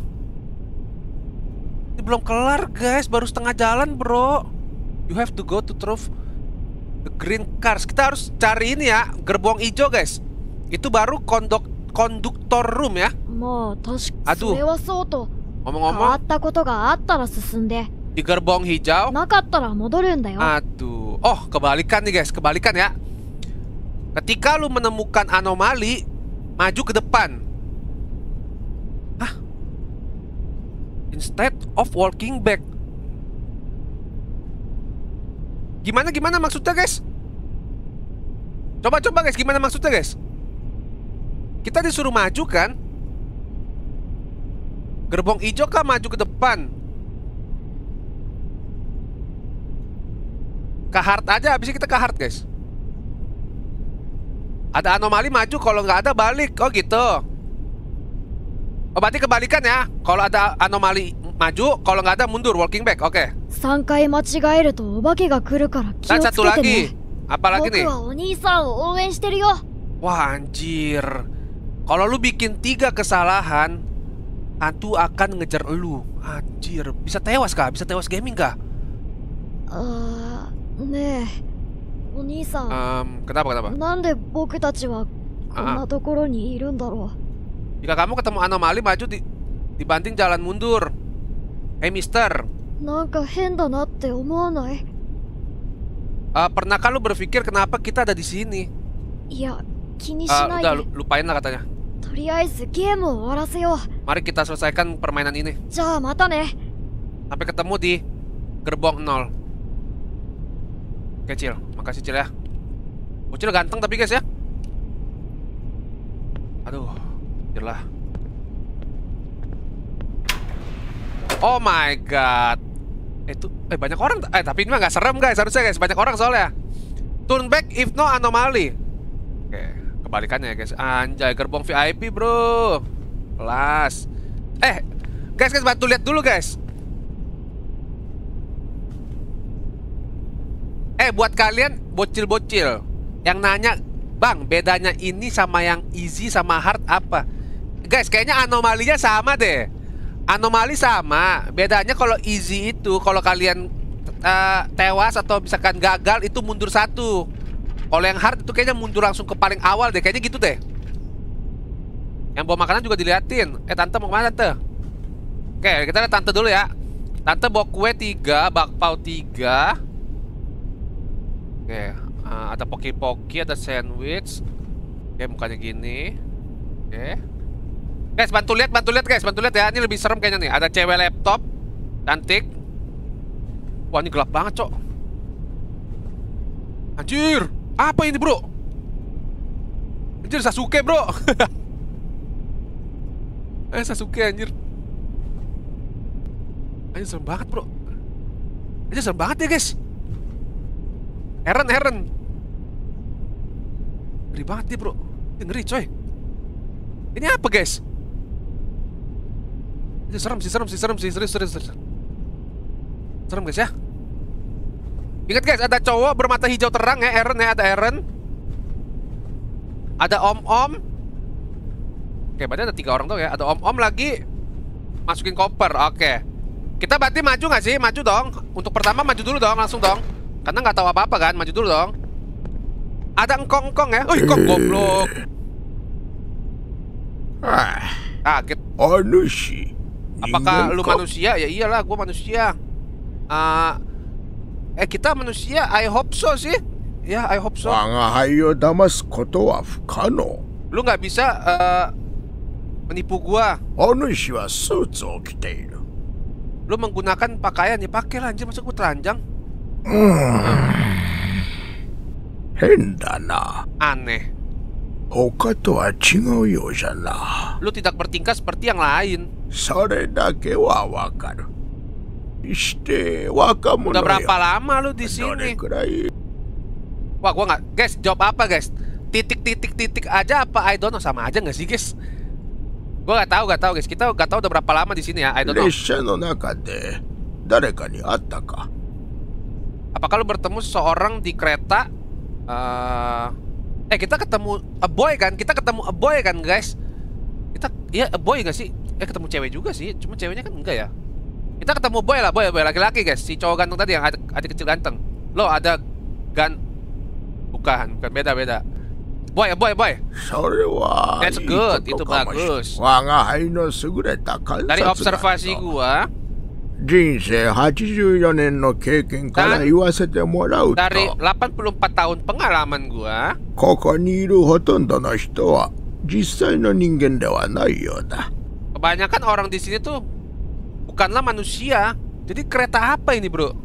Ini belum kelar guys, baru setengah jalan bro. You have to go to through the green cars. Kita harus cari ini ya, gerbong hijau guys. Itu baru konduk konduktor room ya. まあ確か Aduh. それはそうと。変わ Ngomong-ngomong ったことがあったら進んで、 di gerbong hijau. なかったら戻るんだよ。 Aduh. Oh, kebalikan nih guys, kebalikan ya. Ketika lu menemukan anomali, maju ke depan. Hah? Instead of walking back. Gimana gimana maksudnya guys? Coba coba guys, gimana maksudnya guys? Kita disuruh maju kan? Gerbong hijau kah maju ke depan? Ke hard aja, habisnya kita ke hard guys. Ada anomali maju, kalau nggak ada balik. Oh gitu. Oh berarti kebalikan ya. Kalau ada anomali maju, kalau nggak ada mundur, walking back. Oke. さんかい間違えるとお化けが来るから気を Dan つ satu けてね lagi. Apa lagi 僕 nih? はお兄さんを応援してるよ Wah anjir. Kalau lu bikin tiga kesalahan, hantu akan ngejar lu. Anjir. Bisa tewas kah? Bisa tewas gaming kah? あーねえお兄さん Um, kenapa kenapa? なんで僕たちはこんなところにいるんだろ Jika kamu ketemu anomali maju di, dibanding jalan mundur. Hey mister, うなんか変だなって思わない uh, pernahkah lu berpikir kenapa kita ada di sini? いや気にし Uh, ない udah で lu- lupain lah katanya. とりあえずゲームを終わらせよ Mari kita selesaikan permainan ini. うじゃあまたね Sampai ketemu di gerbong nol. Oke Cil, makasih Cil ya. Bocil ganteng tapi guys ya. Aduh, Cil lah. Oh my god. Eh, itu, eh banyak orang. Eh tapi ini mah nggak serem guys, harusnya guys banyak orang soalnya. Turn back if no anomaly. Oke, kebalikannya ya guys. Anjay, gerbong V I P bro. Kelas. Eh, guys guys bantu lihat dulu guys. Eh buat kalian bocil-bocil yang nanya, bang bedanya ini sama yang easy sama hard apa? Guys kayaknya anomalinya sama deh. Anomali sama. Bedanya kalau easy itu kalau kalian uh, tewas atau misalkan gagal itu mundur satu. Kalau yang hard itu kayaknya mundur langsung ke paling awal deh. Kayaknya gitu deh. Yang bawa makanan juga diliatin. Eh tante mau kemana tante? Oke kita lihat tante dulu ya. Tante bawa kue tiga, bakpao tiga. Oke, uh, ada poki-poki, ada sandwich. Oke, mukanya gini. Oke. Guys, bantu lihat, bantu lihat guys, bantu lihat ya. Ini lebih serem kayaknya nih. Ada cewek laptop, cantik. Wah, ini gelap banget, cok. Anjir, apa ini, bro? Anjir, Sasuke, bro. Eh, Sasuke, anjir. Anjir, serem banget, bro. Anjir, serem banget ya, guys. Heran, heran. Ngeri banget dia bro. Ini ngeri coy. Ini apa guys? Ini serem sih, serem sih, serem sih. Serius, serius, serius. Serem guys ya. Ingat guys, ada cowok bermata hijau terang ya. Eren ya, ada Eren. Ada om-om. Oke, berarti ada tiga orang tuh ya. Ada om-om lagi masukin koper, oke. Kita berarti maju gak sih? Maju dong. Untuk pertama maju dulu dong, langsung dong. Karena nggak tahu apa-apa kan, maju dulu dong. Ada engkong-engkong ya. Oh, engkong goblok. Ah, Kaget. Anushi. Apakah lu manusia? Ya iyalah, gua manusia. Uh, eh kita manusia, I hope so sih. Ya, I hope so. Wangaiを騙すことは不可能。 Lu nggak bisa uh, menipu gua. 主はスーツを着ている。 Lu menggunakan pakaian, ya pakai lah anjir, masa gua telanjang. 変だな。 Aneh. 他とは違うようじゃな。 Lu tidak bertingkah seperti yang lain. それだけはわかる。して若者 Udah よ。 berapa lama lu di どれ sini? くらい Wah, gua nggak. Guys, jawab apa guys? Titik titik titik aja apa I don't know, sama aja nggak sih guys? Gua nggak tahu, nggak tahu guys. Kita nggak tahu udah berapa lama di sini ya. I don't know. 列車の中で誰かに会ったか。 Apakah lu bertemu seseorang di kereta? Uh, eh kita ketemu a boy kan? Kita ketemu a boy kan guys? Kita ya a boy nggak sih? Eh ketemu cewek juga sih. Cuma ceweknya kan enggak ya? Kita ketemu boy lah, boy, boy laki-laki guys. Si cowok ganteng tadi yang adik, adik kecil ganteng. Lo ada gan? Bukan, bukan beda beda. Boy, boy, boy. それは That's いい good. こと Itu かもしれん。 bagus. 我が輩の優れた観察 Dari 眼 observasi と gua, 人生はちじゅうよねんの経験から言わせてもらうと、 dari delapan puluh empat tahun pengalaman gua, ここにいるほとんどの人は実際の人間ではないようだ。 kebanyakan orang di sini tuh bukanlah manusia. Jadi kereta apa ini, bro?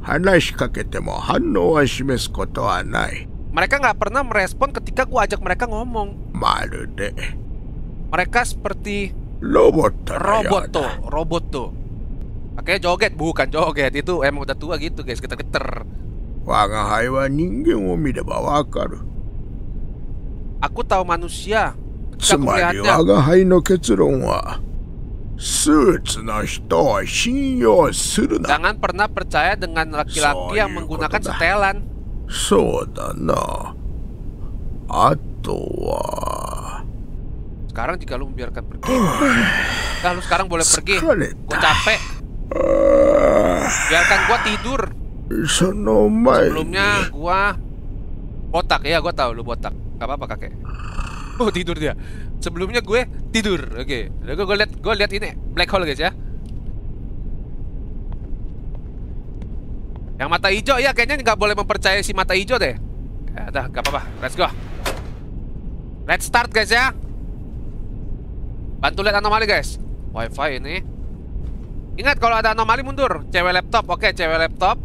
話しかけても反応は示すことはない。 Mereka nggak pernah merespon ketika gua ajak mereka ngomong. まるで Mereka seperti ロボットのよ robot う tuh, だ。 robot tuh. Pakai joget, bukan joget. Itu emang udah tua gitu guys, geter-geter. 我が輩は人間を見ればわかる。 Aku tahu manusia. つ Ketika aku まり melihatnya, 我が輩の結論は、スーツの人を信用するな。 jangan pernah percaya dengan laki-laki yang menggunakan setelan. そうだな。あとは Sekarang jika lu membiarkan pergi, nah, lu sekarang boleh pergi. 疲れ Gua た。 capek. Biarkan gua tidur. その前に Sebelumnya gua botak. Ya gua tahu lu botak. Gak apa-apa kakek. Oh tidur dia. Sebelumnya gue tidur. Oke. Okay. Gue lihat gue lihat ini black hole guys ya. Yang mata hijau ya kayaknya nggak boleh mempercayai si mata hijau deh. Ya udah gak apa-apa. Let's go. Let's start guys ya. Bantu lihat anomali guys. Wifi ini. Ingat kalau ada anomali mundur. Cewek laptop. Oke, cewek laptop.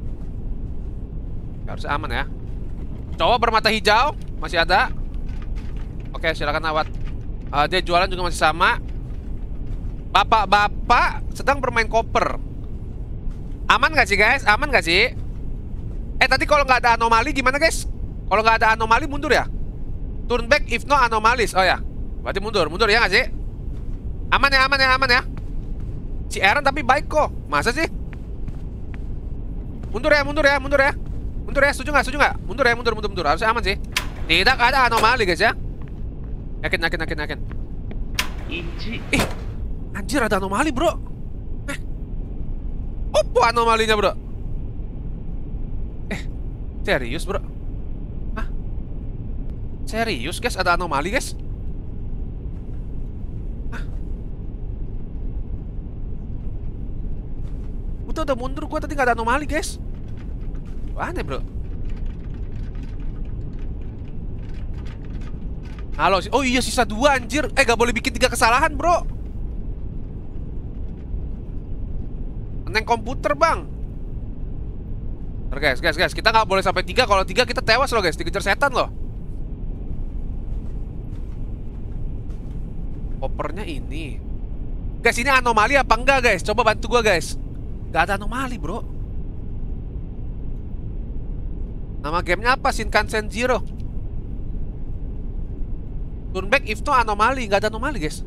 Harus aman ya. Cowok bermata hijau masih ada. Oke, silakan awat. Uh, dia jualan juga masih sama. Bapak-bapak sedang bermain koper. Aman gak sih guys? Aman gak sih? Eh tadi kalau nggak ada anomali gimana guys? Kalau nggak ada anomali mundur ya? Turn back if no anomalies. Oh ya, berarti mundur, mundur ya nggak sih? Aman ya, aman ya, aman ya. Si Aaron tapi baik kok. Masa sih? Mundur ya, mundur ya, mundur ya. Mundur ya, setuju nggak? Setuju nggak? Mundur ya, mundur, mundur, mundur. Harusnya aman sih. Tidak ada anomali guys ya. Yakin, yakin, yakin, yakin. Ih, anjir ada anomali bro. Eh, apa anomalinya bro? Eh, serius bro? Hah? Serius guys ada anomali guys? Hah? Udah udah mundur gua tadi nggak ada anomali guys. Aneh bro. Halo, oh iya sisa dua anjir. Eh gak boleh bikin tiga kesalahan bro. Neng komputer bang. Bentar, guys, guys, guys, kita nggak boleh sampai tiga. Kalau tiga kita tewas loh guys, dikejar setan loh. Kopernya ini. Guys, ini anomali apa enggak guys? Coba bantu gua guys. Gak ada anomali bro. Nama gamenya apa? Shinkansen Zero. Turn back if no anomali. Gak ada anomali guys.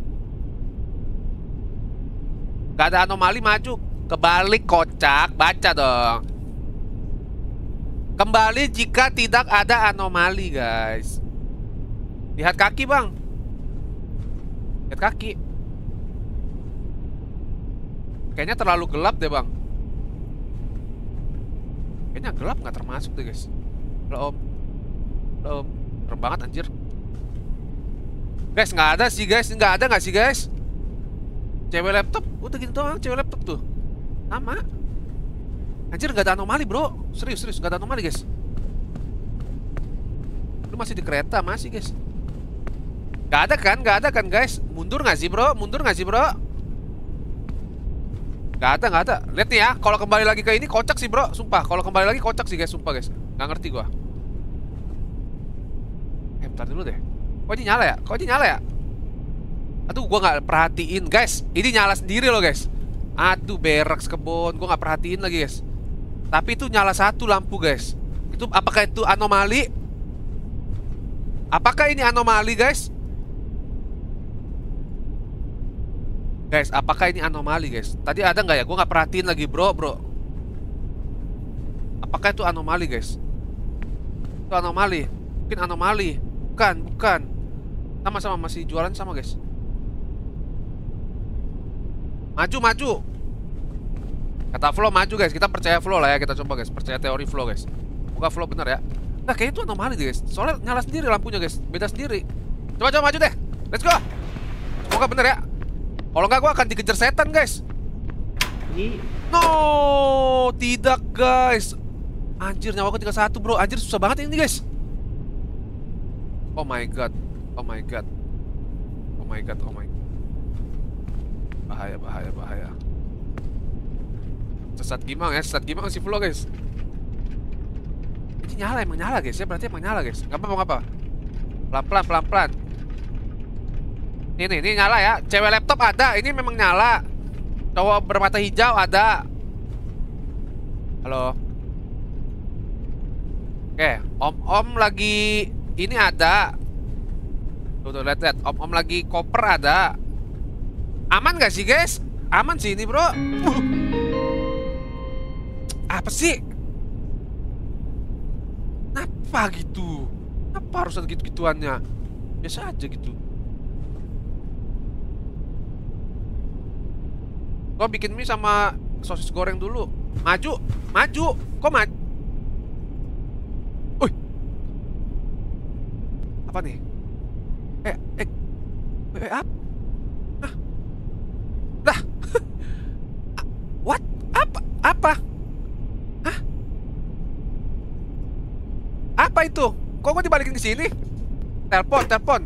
Gak ada anomali, maju. Kebalik kocak. Baca dong. Kembali jika tidak ada anomali guys. Lihat kaki bang. Lihat kaki. Kayaknya terlalu gelap deh bang. Kayaknya gelap gak termasuk deh guys. Belum. Belum. Serem banget anjir. Guys, nggak ada sih guys, nggak ada nggak sih guys? Cewek laptop, udah gitu doang, cewek laptop tuh, sama. Anjir nggak ada anomali bro, serius serius nggak ada anomali guys. Lu masih di kereta masih guys? Nggak ada kan, nggak ada kan guys? Mundur nggak sih bro, mundur nggak sih bro? Nggak ada nggak ada. Lihat nih ya, kalau kembali lagi ke ini kocak sih bro, sumpah. Kalau kembali lagi kocak sih guys, sumpah guys. Nggak ngerti gua. Eh bentar dulu deh. Kok ini nyala ya? Kok ini nyala ya? Aduh, gua nggak perhatiin, guys. Ini nyala sendiri loh, guys. Aduh, beraks kebon. Gua nggak perhatiin lagi, guys. Tapi itu nyala satu lampu, guys. Itu apakah itu anomali? Apakah ini anomali, guys? Guys, apakah ini anomali, guys? Tadi ada nggak ya? Gua nggak perhatiin lagi, bro, bro. Apakah itu anomali, guys? Itu anomali. Mungkin anomali. Bukan, bukan. Sama-sama masih jualan sama guys. Maju, maju. Kata flow maju guys. Kita percaya flow lah ya. Kita coba guys. Percaya teori flow guys. Bukan flow bener ya. Nah kayaknya itu anomali guys. Soalnya nyala sendiri lampunya guys. Beda sendiri. Coba coba maju deh. Let's go. Semoga bener ya. Kalau nggak gue akan dikejar setan guys. No, tidak guys. Anjir nyawa gue tinggal satu bro. Anjir susah banget ini guys. Oh my god. Oh my god. Oh my god, oh my god. Bahaya, bahaya, bahaya. Sesat gimang ya, sesat gimang si Flo guys. Ini nyala, emang nyala guys ya, berarti emang nyala guys. Gak apa-apa, gak apa. Pelan-pelan, pelan-pelan. Ini nih, ini nyala ya. Cewek laptop ada, ini memang nyala. Cowok bermata hijau ada. Halo. Oke, om-om lagi ini ada. Tuh, tuh, lihat, lihat. Om-om lagi koper ada. Aman gak sih guys? Aman sih ini bro. uh. Apa sih? Kenapa gitu? Kenapa harus ada gitu-gituannya? Biasa aja gitu. Gua bikin mie sama sosis goreng dulu. Maju, maju. Kok maju? Uy. Apa nih? Eh, eh, eh, apa? Hah? Dah. What? Apa? Apa? Hah? Apa itu? Kok gue dibalikin ke sini? Telepon, telepon.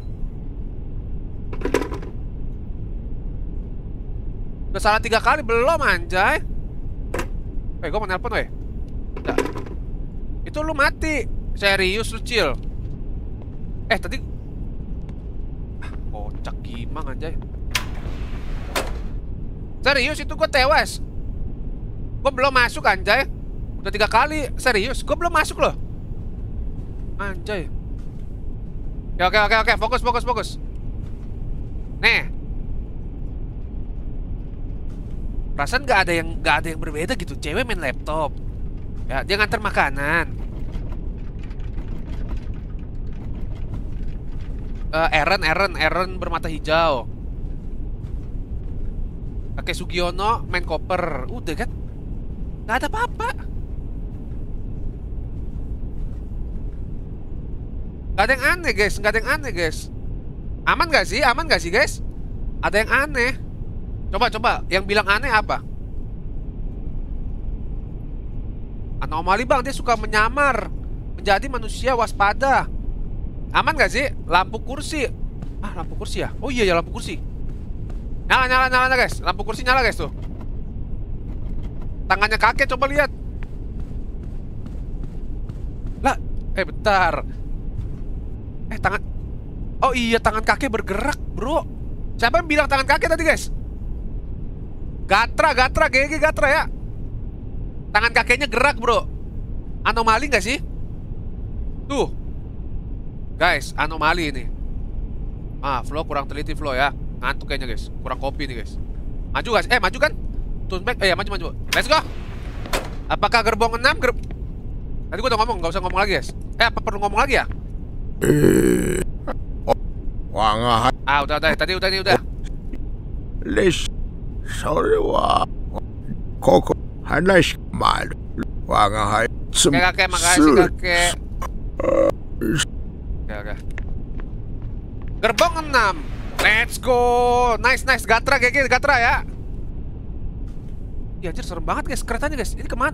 Udah salah tiga kali belum anjay. Eh, gue mau nelpon weh. Nah. Itu lu mati. Serius lu Cil. Eh tadi ah, kocak gimang anjay. Serius itu gue tewas. Gue belum masuk anjay. Udah tiga kali. Serius gue belum masuk loh. Anjay. Oke oke oke oke. Fokus fokus fokus. Nih. Perasaan gak ada yang gak ada yang berbeda gitu. Cewek main laptop. Ya dia nganter makanan. uh, Eren Eren Eren bermata hijau. Kakek Sugiono main koper. Udah kan? Gak ada apa-apa. Gak ada yang aneh guys. Gak ada yang aneh guys. Aman gak sih? Aman gak sih guys? Ada yang aneh. Coba, coba. Yang bilang aneh apa? Anomali bang. Dia suka menyamar menjadi manusia waspada. Aman gak sih? Lampu kursi. Ah, lampu kursi ya? Oh iya ya, lampu kursi. Nyala, nyala, nyala guys. Lampu kursi nyala guys tuh. Tangannya kakek coba lihat. Lah, eh bentar. Eh tangan. Oh iya, tangan kakek bergerak bro. Siapa yang bilang tangan kakek tadi guys? Gatra, Gatra, G G Gatra ya. Tangan kakeknya gerak bro. Anomali gak sih? Tuh guys, anomali ini. Ah, Flo kurang teliti Flo ya. Ngantuk kayaknya guys. Kurang kopi nih guys. Maju guys, eh maju kan? Turn back, eh ya maju maju. Let's go. Apakah gerbong enam? Ger... Tadi gua udah ngomong, gak usah ngomong lagi guys. Eh apa perlu ngomong lagi ya? Eh, wah nggak. Ah udah udah, tadi udah nih udah. Les, sorry wah. Koko, hanas mal. Wah nggak. Kakek kakek makasih kakek. Oke oke. Gerbong enam. Let's go. Nice nice. Gatra G G Gatra ya. Ya anjir serem banget guys keretanya guys. Ini kemana?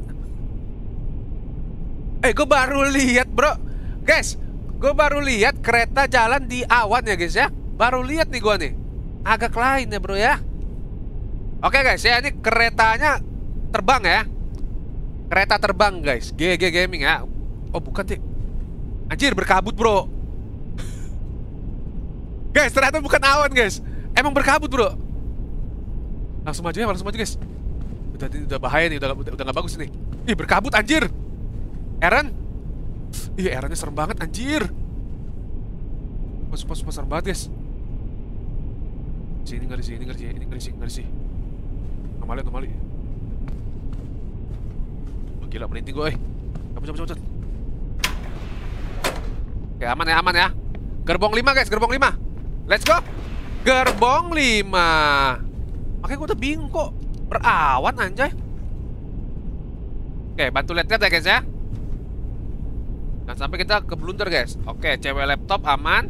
Eh gue baru lihat bro. Guys, gue baru lihat kereta jalan di awan ya guys ya. Baru lihat nih gue nih. Agak lain ya bro ya. Oke guys ya, ini keretanya terbang ya. Kereta terbang guys. G G Gaming ya. Oh bukan sih. Anjir berkabut bro. Guys ternyata bukan awan guys. Emang berkabut bro. Langsung maju ya, langsung maju guys. Udah, udah bahaya nih, udah, udah, udah gak bagus nih. Ih berkabut anjir. Eren. Ih Erennya serem banget anjir. Pas pas pas serem banget guys. Sini nggak di sini nggak di sini nggak di sini nggak di sini. Anomali anomali. Oh, gila merinding gue. Eh. Cabut cabut cabut. Oke aman ya aman ya. Gerbong lima guys, gerbong lima. Let's go. Gerbong lima. Makanya gue udah bingung kok. Berawan anjay. Oke bantu lihat-lihat ya guys ya. Jangan sampai kita keblunder guys. Oke cewek laptop aman.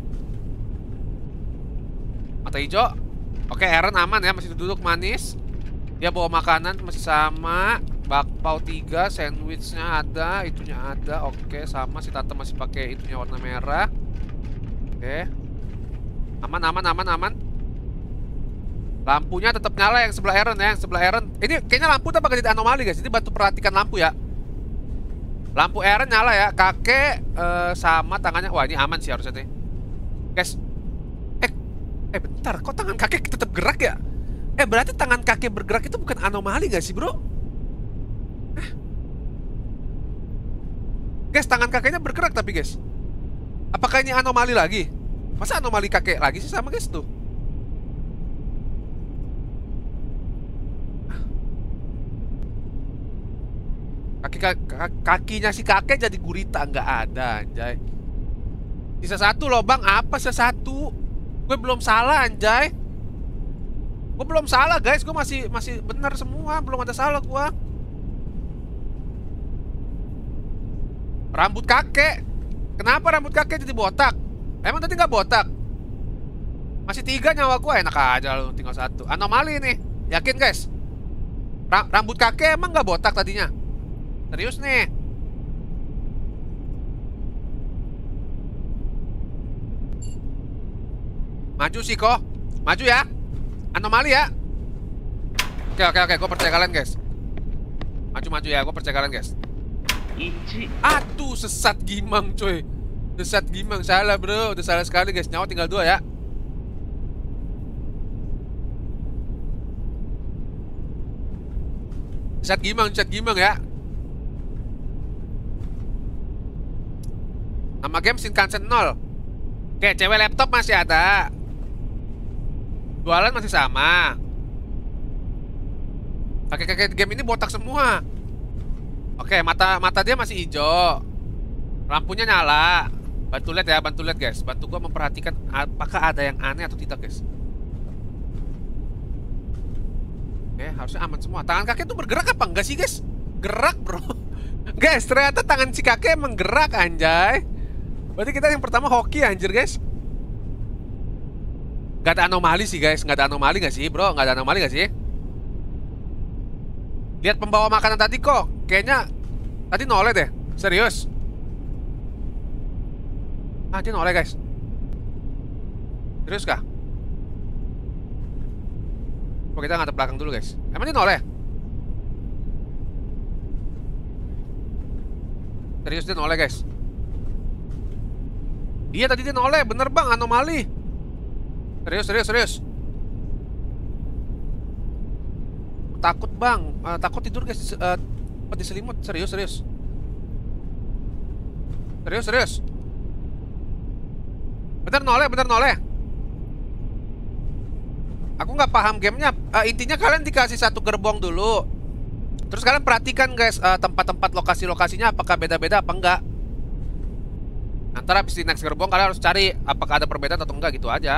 Mata hijau. Oke Eren aman ya, masih duduk manis. Dia bawa makanan masih sama. Bakpao tiga, sandwichnya ada, itunya ada. Oke sama, si tante masih pakai itunya warna merah. Oke. Aman aman aman aman. Lampunya tetap nyala yang sebelah Aaron ya, yang sebelah Aaron. Ini kayaknya lampu tak bakal jadi anomali guys. Jadi bantu perhatikan lampu ya. Lampu Aaron nyala ya. Kakek uh, sama tangannya. Wah, ini aman sih harusnya nih. Guys. Eh, eh bentar, kok tangan kakek tetap gerak ya? Eh, berarti tangan kakek bergerak itu bukan anomali gak sih, bro? Eh. Guys, tangan kakeknya bergerak tapi guys. Apakah ini anomali lagi? Masa anomali kakek lagi sih sama guys tuh? Kaki, kaki, kakinya si kakek jadi gurita. Nggak ada anjay. Sisa satu loh bang. Apa sisa satu? Gue belum salah anjay. Gue belum salah guys. Gue masih masih benar semua. Belum ada salah gue. Rambut kakek. Kenapa rambut kakek jadi botak? Emang tadi nggak botak? Masih tiga nyawa gue. Enak aja lu, tinggal satu. Anomali nih. Yakin guys? Ra Rambut kakek emang nggak botak tadinya? Serius nih. Maju sih kok. Maju ya. Anomali ya. Oke oke oke. Gue percaya kalian guys. Maju-maju ya. Gue percaya kalian guys. Aduh, sesat gimang coy. Sesat gimang. Salah bro. Udah salah sekali guys. Nyawa tinggal dua ya. Sesat gimang. Sesat gimang ya. Nama game Shinkansen nol. Oke, cewek laptop masih ada. Jualan masih sama. Kakek-kakek game ini botak semua. Oke, mata mata dia masih hijau. Lampunya nyala. Bantu lihat ya, bantu lihat guys. Bantu gua memperhatikan apakah ada yang aneh atau tidak guys. Oke, harusnya aman semua. Tangan kakek tuh bergerak apa enggak sih guys? Gerak bro. Guys, ternyata tangan si kakek emang gerak anjay. Berarti kita yang pertama hoki anjir guys. Gak ada anomali sih guys. Gak ada anomali gak sih bro? Gak ada anomali gak sih? Lihat pembawa makanan tadi kok kayaknya tadi noleh deh. Serius. Ah dia noleh guys. Serius kah? Oh, kita ngadep belakang dulu guys. Emang dia noleh? Serius dia noleh guys. Iya tadi dia noleh, bener bang, anomali. Serius, serius, serius. Takut bang, uh, takut tidur guys, uh, di selimut, serius, serius. Serius, serius. Bener noleh, bener noleh. Aku nggak paham gamenya. Uh, intinya kalian dikasih satu gerbong dulu. Terus kalian perhatikan guys, uh, tempat-tempat lokasi-lokasinya apakah beda-beda apa enggak. Ntar habis di next gerbong kalian harus cari apakah ada perbedaan atau enggak gitu aja.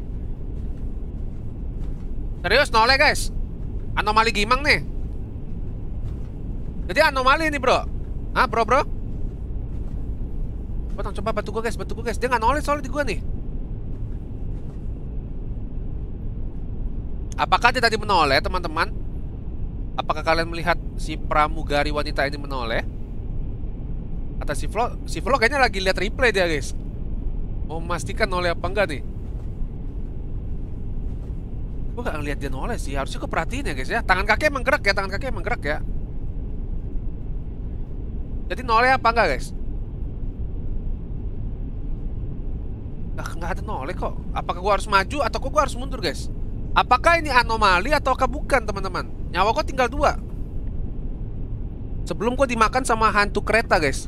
Serius noleh guys. Anomali gimang nih. Jadi anomali nih bro. Hah bro bro. Botong coba bantu gue guys, bantu gue guys. Dia nggak noleh soalnya di gue nih. Apakah dia tadi menoleh teman-teman? Apakah kalian melihat si pramugari wanita ini menoleh? Atau si Flo, si Flo kayaknya lagi lihat replay dia guys. Mau memastikan noleh apa enggak nih. Gue gak ngeliat dia noleh sih. Harusnya gue perhatiin ya guys ya. Tangan kakek emang gerak ya. Tangan kakek emang gerak ya. Jadi noleh apa enggak guys? Nah, nggak ada noleh kok. Apakah gue harus maju atau kok gue harus mundur guys? Apakah ini anomali ataukah bukan teman-teman? Nyawa gue tinggal dua. Sebelum gue dimakan sama hantu kereta guys.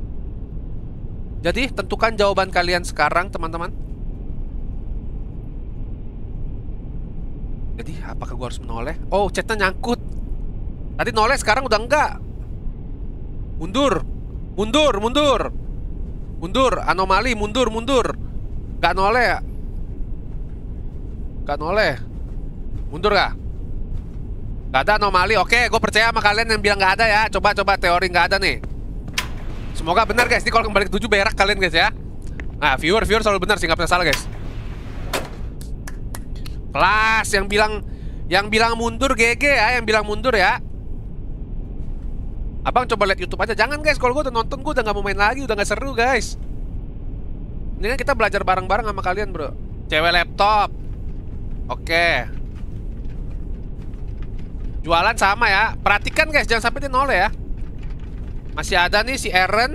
Jadi tentukan jawaban kalian sekarang teman-teman. Jadi apakah gue harus menoleh? Oh chatnya nyangkut. Tadi noleh sekarang udah enggak. Mundur. Mundur, mundur. Mundur, anomali, mundur, mundur. Gak noleh ya? Gak noleh. Mundur gak? Gak ada anomali. Oke, gue percaya sama kalian yang bilang gak ada ya. Coba-coba teori gak ada nih. Semoga benar guys. Ini kalau kembali ke tujuh berak kalian guys ya. Nah, viewer, viewer selalu benar sih. Gak pernah salah guys. Kelas yang bilang yang bilang mundur G G ya. Yang bilang mundur ya. Abang coba lihat YouTube aja. Jangan guys. Kalau gue udah nonton gue udah gak mau main lagi. Udah gak seru guys. Ini kan kita belajar bareng-bareng sama kalian bro. Cewek laptop. Oke. Jualan sama ya. Perhatikan guys, jangan sampai dia nol ya. Masih ada nih si Eren.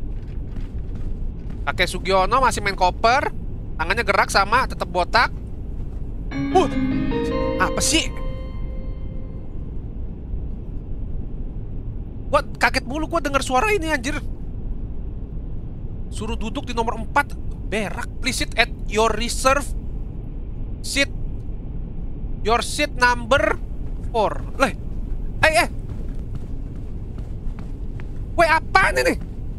Kakek Sugiono masih main koper. Tangannya gerak sama, tetap botak. Uh, apa sih? Gua kaget mulu gua denger suara ini anjir. Suruh duduk di nomor empat. Berak. Please sit at your reserve seat. Your seat number four. Leh. Eh eh. Weh, apaan ini?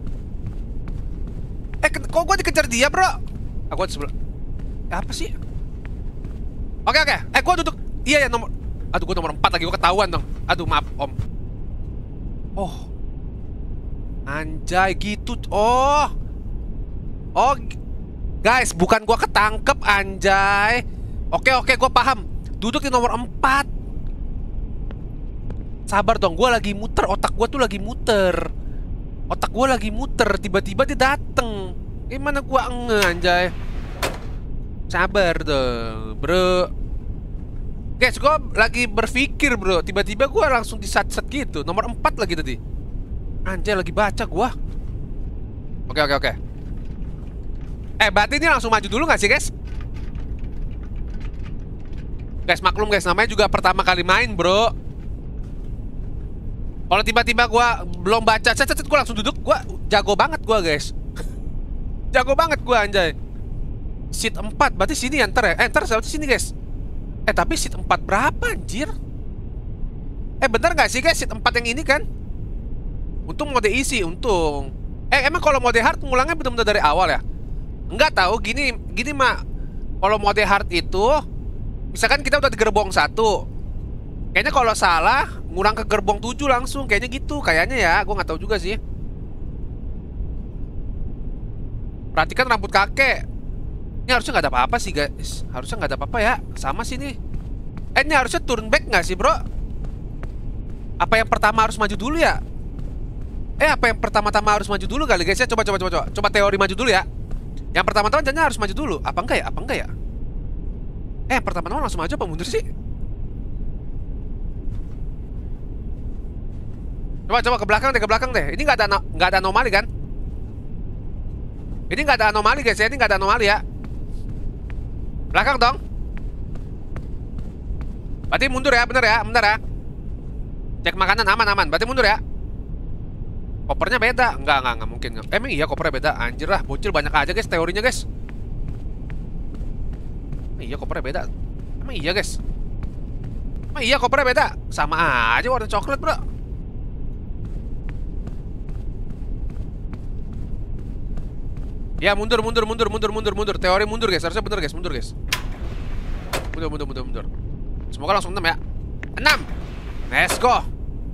Eh, kok gue dikejar dia, bro? Ah, gue di sebelah. Eh, apa sih? Oke, oke. Eh, gue duduk. Iya, ya, nomor... Aduh, gue nomor empat lagi. Gue ketahuan dong. Aduh, maaf, om. Oh. Anjay, gitu. Oh. Oh. Guys, bukan gue ketangkep, anjay. Oke, oke, gue paham. Duduk di nomor empat. Sabar dong, gue lagi muter. Otak gue tuh lagi muter. Otak gue lagi muter, tiba-tiba dia dateng. Gimana gue nge, anjay. Sabar dong, bro. Guys, gue lagi berpikir, bro. Tiba-tiba gue langsung disat-sat gitu. Nomor empat lagi tadi. Anjay, lagi baca gue. Oke, oke, oke. Eh, berarti ini langsung maju dulu gak sih, guys? Guys, maklum guys, namanya juga pertama kali main, bro. Kalau tiba-tiba gue belum baca, cet, cet, gue langsung duduk, gue jago banget gue, guys. Jago banget gue, anjay. Seat empat, berarti sini ya, ntar ya. Eh, ntar berarti sini, guys. Eh, tapi seat empat berapa, anjir? Eh, bener gak sih, guys? Seat empat yang ini kan? Untung mode isi, untung. Eh, emang kalau mode hard ngulangnya bener-bener dari awal ya? Enggak tahu, gini, gini mak. Kalau mode hard itu, misalkan kita udah di gerbong satu. Kayaknya kalau salah, ngurang ke gerbong tujuh langsung. Kayaknya gitu, kayaknya ya. Gue nggak tahu juga sih. Perhatikan rambut kakek. Ini harusnya nggak ada apa-apa sih, guys. Harusnya nggak ada apa-apa ya. Sama sih nih. Eh, ini harusnya turn back nggak sih, bro? Apa yang pertama harus maju dulu ya? Eh, apa yang pertama-tama harus maju dulu kali, guys ya? Coba, coba, coba, coba. Coba teori maju dulu ya. Yang pertama-tama jangan harus maju dulu. Apa enggak ya? Apa enggak ya? Eh, yang pertama-tama langsung maju apa mundur sih? Coba, coba ke belakang deh, ke belakang deh. Ini nggak ada nggak ada anomali kan? Ini nggak ada anomali guys ya, ini nggak ada anomali ya. Belakang dong. Berarti mundur ya, bener ya, bentar ya. Cek makanan aman-aman, berarti mundur ya. Kopernya beda, enggak, enggak, enggak mungkin. Emang iya kopernya beda, anjir lah, bocil banyak aja guys teorinya guys. Emang iya kopernya beda. Emang iya guys. Emang iya kopernya beda. Sama aja warna coklat bro. Ya mundur, mundur, mundur, mundur, mundur, mundur. Teori mundur guys, harusnya bener guys, mundur guys. Mundur, mundur, mundur, mundur. Semoga langsung enam ya. enam. Let's go.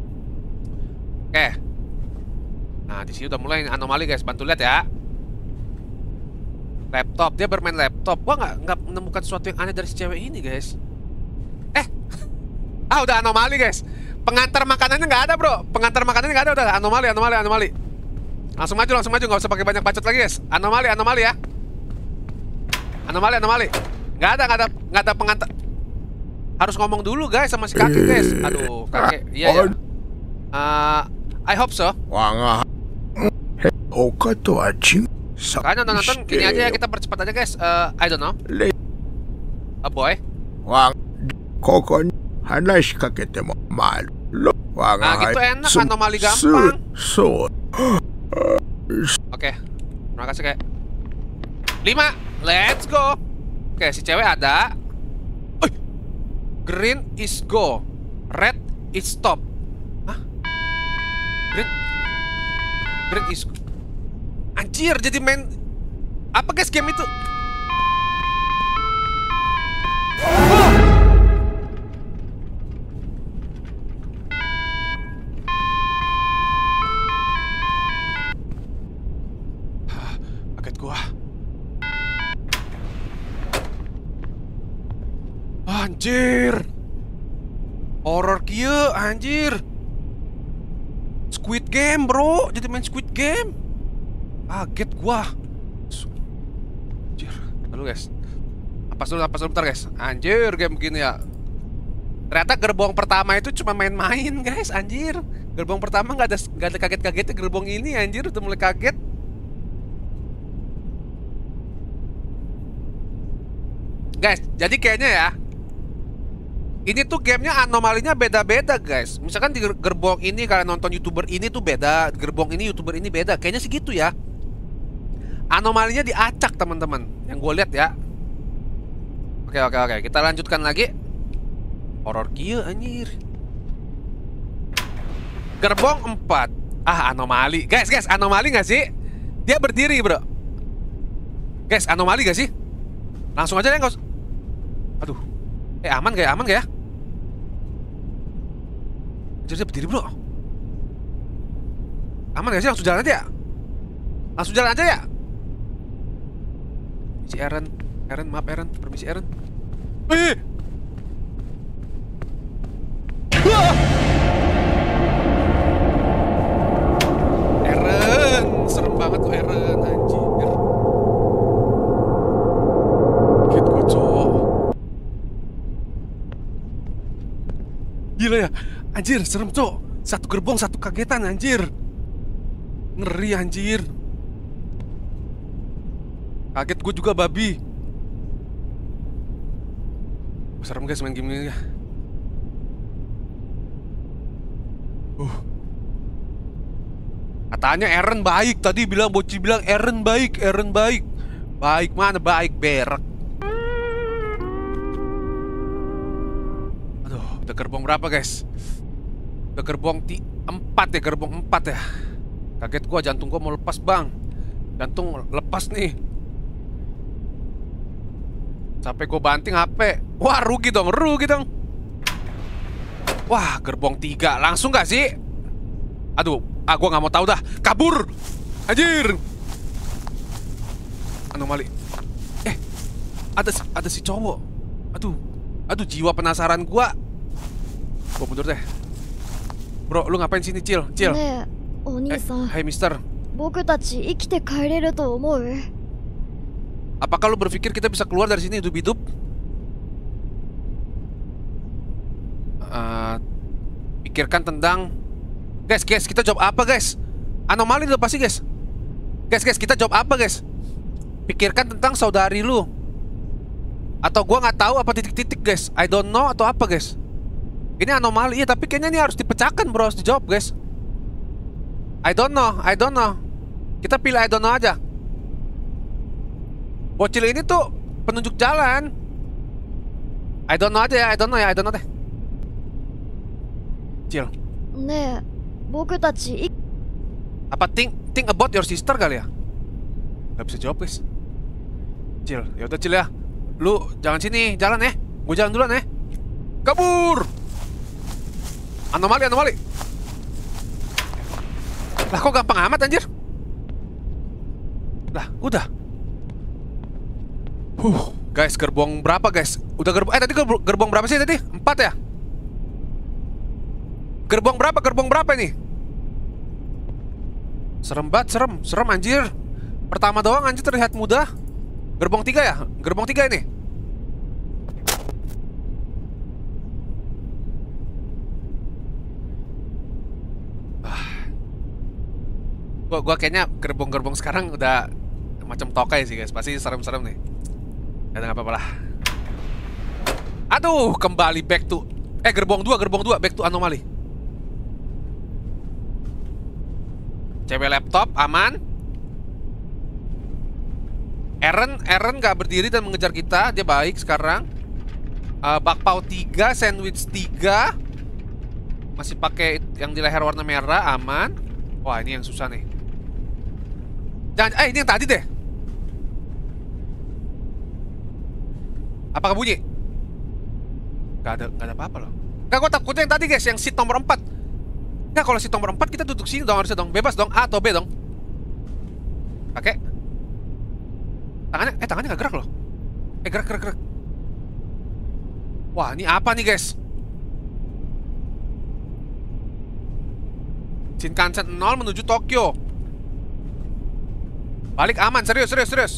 Oke. Nah, di sini udah mulai anomali guys, bantu lihat ya. Laptop, dia bermain laptop. Gua nggak nggak menemukan sesuatu yang aneh dari si cewek ini guys. Eh, ah udah anomali guys. Pengantar makanannya nggak ada bro. Pengantar makanannya nggak ada, udah anomali, anomali, anomali. Langsung maju, langsung maju, nggak usah pakai banyak bacot lagi guys. Anomali, anomali ya. Anomali, anomali. Nggak ada, nggak ada, nggak ada pengantar. Harus ngomong dulu guys sama si kakek guys. Aduh, kakek, iya ya. Uh, I hope so. Wah, Kayaknya nonton gini aja ya, kita percepat aja guys. Uh, I don't know. A boy. Wah, kokon hanashikakete mo maru. Nah, gitu enak, anomali gampang. Oke, terima kasih kayak. Lima, let's go. Oke, si cewek ada. Uy. Green is go, red is stop. Hah? Green, green is go. Anjir, jadi main apa guys game itu? Oh! Kaget gua. Anjir. Horror kieu anjir. Squid Game, bro. Jadi main Squid Game. Kaget gua. Anjir. Lalu guys. Apa dulu, apa dulu bentar guys. Anjir game begini ya. Ternyata gerbong pertama itu cuma main-main guys, anjir. Gerbong pertama nggak ada nggak ada kaget-kagetnya. Gerbong ini anjir udah mulai kaget. Guys, jadi kayaknya ya, ini tuh gamenya anomalinya beda-beda guys. Misalkan di gerbong ini kalian nonton youtuber ini tuh beda, gerbong ini youtuber ini beda. Kayaknya sih gitu ya. Anomalinya diacak teman-teman, yang gue lihat ya. Oke oke oke, kita lanjutkan lagi. Horor kieu anjir. Gerbong empat. Ah, anomali. Guys, guys, anomali gak sih? Dia berdiri bro. Guys, anomali gak sih? Langsung aja deh, nggak usah. Aduh. Eh, aman gak ya? Aman gak ya? Jadi dia berdiri bro. Aman gak sih? Langsung jalan aja ya? Langsung jalan aja ya? Si Eren. Eren, maaf Eren. Permisi Eren. Wih! Wah! Eren. Serem banget tuh Eren. Anjir. Kit kocok. Gila ya, anjir serem cok. Satu gerbong satu kagetan anjir. Ngeri anjir. Kaget gue juga babi. Serem guys main game ini ya. Uh. Katanya Eren baik. Tadi bilang Boci bilang Eren baik, Eren baik. Baik mana baik berak. Udah gerbong berapa guys? Udah gerbong ti empat ya, gerbong empat ya. Kaget gua, jantung gua mau lepas bang. Jantung lepas nih. Sampai gua banting H P. Wah rugi dong, rugi dong. Wah gerbong tiga, langsung gak sih? Aduh, ah gua gak mau tahu dah. Kabur, anjir. Anomali. Eh, ada ada si cowok. Aduh, aduh jiwa penasaran gua. Gua mundur deh. Bro, lu ngapain sini, Cil? Cil. Ne, Oni-san. Eh, hai, Mister. Boku tachi ikite kaireru to omou? Apakah lu berpikir kita bisa keluar dari sini hidup-hidup? Uh, pikirkan tentang... Guys, guys, kita jawab apa, guys? Anomali udah pasti, guys. Guys, guys, kita jawab apa, guys? Pikirkan tentang saudari lu. Atau gua nggak tahu apa titik-titik, guys. I don't know atau apa, guys. Ini anomali, ya, tapi kayaknya ini harus dipecahkan, bro. Harus dijawab, guys. I don't know, I don't know. Kita pilih I don't know aja. Bocil ini tuh penunjuk jalan. I don't know aja ya, I don't know ya, I don't know deh. Cil. Ne, boku tachi. Apa think think about your sister kali ya? Gak bisa jawab, guys. Cil, ya udah Cil ya. Lu jangan sini, jalan ya. Gue jalan duluan ya. Kabur. Anomali, anomali. Lah kok gampang amat anjir. Lah, udah. Huh, guys, gerbong berapa guys? Udah gerbong, eh tadi gerbong, gerbong berapa sih tadi? Empat ya? Gerbong berapa? Gerbong berapa ini? Serem banget, serem, serem anjir. Pertama doang anjir terlihat mudah. Gerbong tiga ya? Gerbong tiga ini. Gua, gua kayaknya gerbong-gerbong sekarang udah macam tokai sih guys. Pasti serem-serem nih. Ya nggak apa-apa lah. Aduh, kembali back to... Eh, gerbong dua, gerbong dua, back to anomali. Cewek laptop, aman. Eren, Eren nggak berdiri dan mengejar kita. Dia baik sekarang. uh, Bakpao tiga, sandwich tiga. Masih pakai yang di leher warna merah, aman. Wah, ini yang susah nih. Jangan, eh ini yang tadi deh. Apakah bunyi? Gak ada, gak ada apa-apa loh. Gak, gue takutnya yang tadi guys, yang seat nomor empat. Gak, kalau seat nomor empat kita duduk sini dong, harusnya dong. Bebas dong, A atau B dong. Oke. Tangannya, eh tangannya gak gerak loh. Eh gerak, gerak, gerak. Wah, ini apa nih guys? Shinkansen nol menuju Tokyo. Balik aman, serius, serius, serius.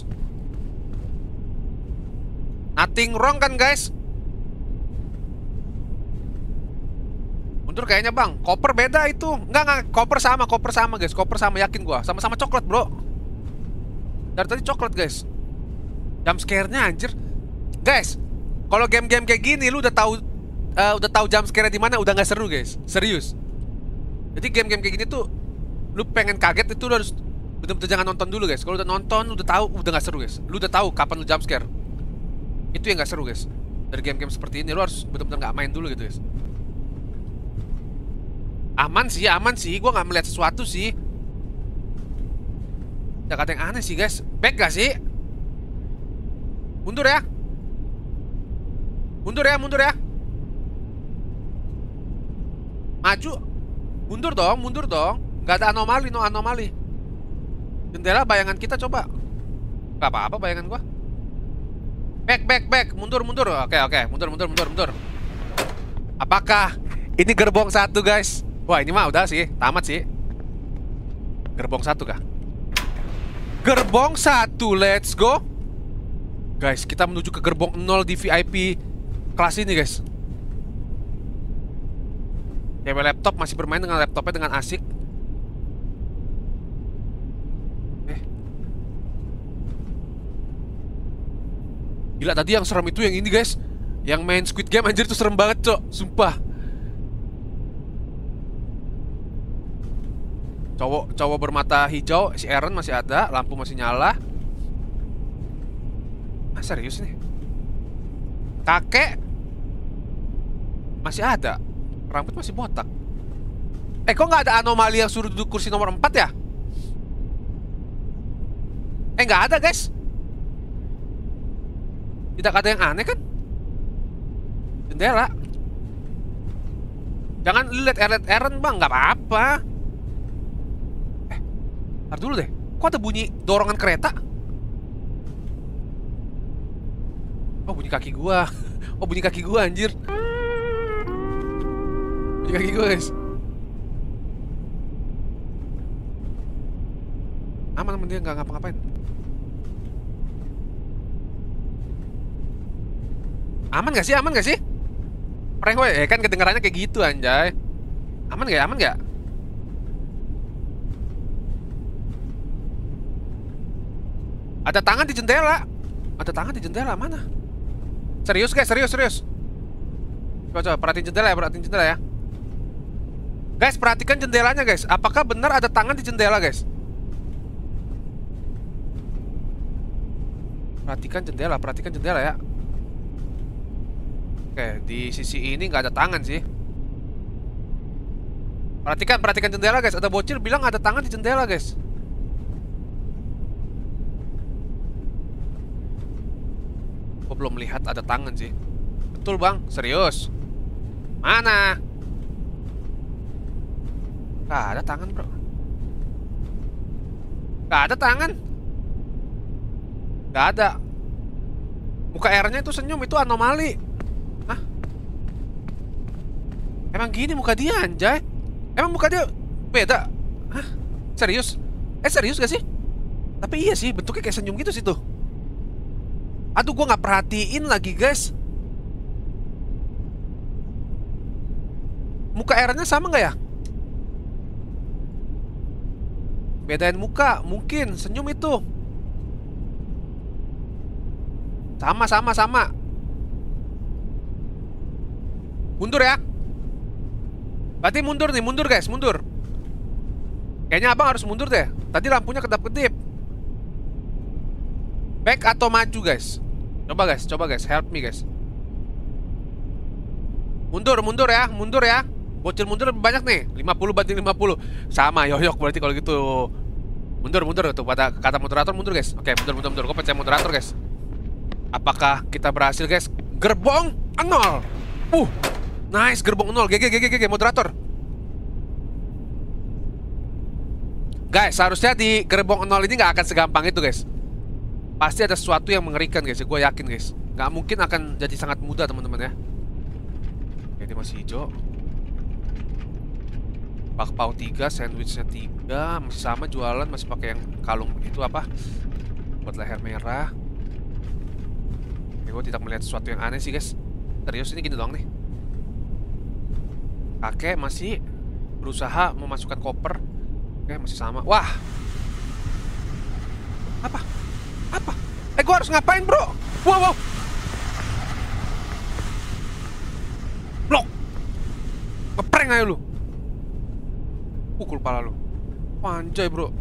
Nothing wrong kan guys? Mundur kayaknya bang. Koper beda itu. Enggak, enggak. Koper sama, koper sama guys. Koper sama, yakin gua. Sama-sama coklat bro. Dari tadi coklat guys. Jump scare-nya anjir. Guys, kalau game-game kayak gini lu udah tahu uh, udah tahu jump scare-nya di mana, udah nggak seru guys. Serius. Jadi game-game kayak gini tuh lu pengen kaget itu lu harus bener-bener jangan nonton dulu guys. Kalau udah nonton udah tahu udah nggak seru guys. Lu udah tahu kapan lu jump scare. Itu yang nggak seru guys. Dari game-game seperti ini lu harus bener-bener nggak main dulu gitu guys. Aman sih, aman sih. Gue gak melihat sesuatu sih. Ada kata yang aneh sih guys. Back gak sih? Mundur ya. Mundur ya, mundur ya. Maju. Mundur dong, mundur dong. Gak ada anomali, no anomali. Jendela bayangan kita coba. Gak apa-apa bayangan gue. Back, back, back. Mundur, mundur. Oke, oke. Mundur, mundur, mundur, mundur. Apakah ini gerbong satu guys? Wah ini mah udah sih, tamat sih. Gerbong satu kah? Gerbong satu, let's go. Guys, kita menuju ke gerbong nol di V I P kelas ini guys. Cewek laptop masih bermain dengan laptopnya dengan asik. Eh. Gila tadi yang serem itu yang ini guys. Yang main Squid Game anjir itu serem banget cok, sumpah. Cowok, cowok bermata hijau, si Aaron masih ada, lampu masih nyala. Ah, serius nih. Kakek masih ada, rambut masih botak. Eh, kok nggak ada anomali yang suruh duduk kursi nomor empat ya? Eh, nggak ada guys. Tidak ada yang aneh kan? Jendela. Jangan lihat Aaron bang, nggak apa-apa. Ntar dulu deh, kok ada bunyi dorongan kereta? Oh bunyi kaki gua. Oh bunyi kaki gua anjir. Bunyi kaki gua guys. Aman aman dia nggak ngapa-ngapain. Aman gak sih? Aman gak sih? Prank gue, eh kan kedengarannya kayak gitu anjay. Aman gak? Aman gak? Ada tangan di jendela. Ada tangan di jendela, mana? Serius guys, serius, serius. Coba, coba, perhatiin jendela ya, perhatiin jendela ya. Guys, perhatikan jendelanya guys. Apakah benar ada tangan di jendela guys? Perhatikan jendela, perhatikan jendela ya. Oke, di sisi ini nggak ada tangan sih. Perhatikan, perhatikan jendela guys. Ada bocil bilang ada tangan di jendela guys. Gue belum melihat ada tangan sih. Betul bang, serius. Mana? Gak ada tangan bro. Gak ada tangan. Gak ada. Muka R-nya itu senyum, itu anomali. Hah? Emang gini muka dia anjay? Emang muka dia beda? Hah? Serius? Eh serius gak sih? Tapi iya sih, bentuknya kayak senyum gitu sih tuh. Aduh, gue gak perhatiin lagi guys. Muka R-nya sama gak ya? Bedain muka, mungkin senyum itu. Sama, sama, sama. Mundur ya. Berarti mundur nih, mundur guys, mundur. Kayaknya abang harus mundur deh. Tadi lampunya kedap-kedip. Back atau maju guys? Coba guys, coba guys, help me guys. Mundur, mundur ya, mundur ya. Bocil mundur lebih banyak nih, lima puluh banding lima puluh. Sama, yoyok berarti kalau gitu. Mundur, mundur tuh, pada kata moderator mundur guys. Oke, mundur, mundur, mundur, gue percaya moderator guys. Apakah kita berhasil guys? Gerbong nol. Uh, nice, gerbong nol. G G, G G, G G, moderator. Guys, seharusnya di gerbong nol ini gak akan segampang itu guys. Pasti ada sesuatu yang mengerikan guys, gue yakin guys. Gak mungkin akan jadi sangat mudah teman-teman ya. Oke, dia masih hijau. Bakpao tiga, sandwichnya tiga. Masih sama jualan, masih pakai yang kalung itu apa? Buat leher merah. Oke, gue tidak melihat sesuatu yang aneh sih guys. Serius ini gini doang nih. Kakek masih berusaha memasukkan koper. Oke, masih sama. Wah. Apa? Apa? Eh, gua harus ngapain, bro? Wow, wow. Blok. Ngeprank aja lu. Pukul pala lu. Anjay, bro.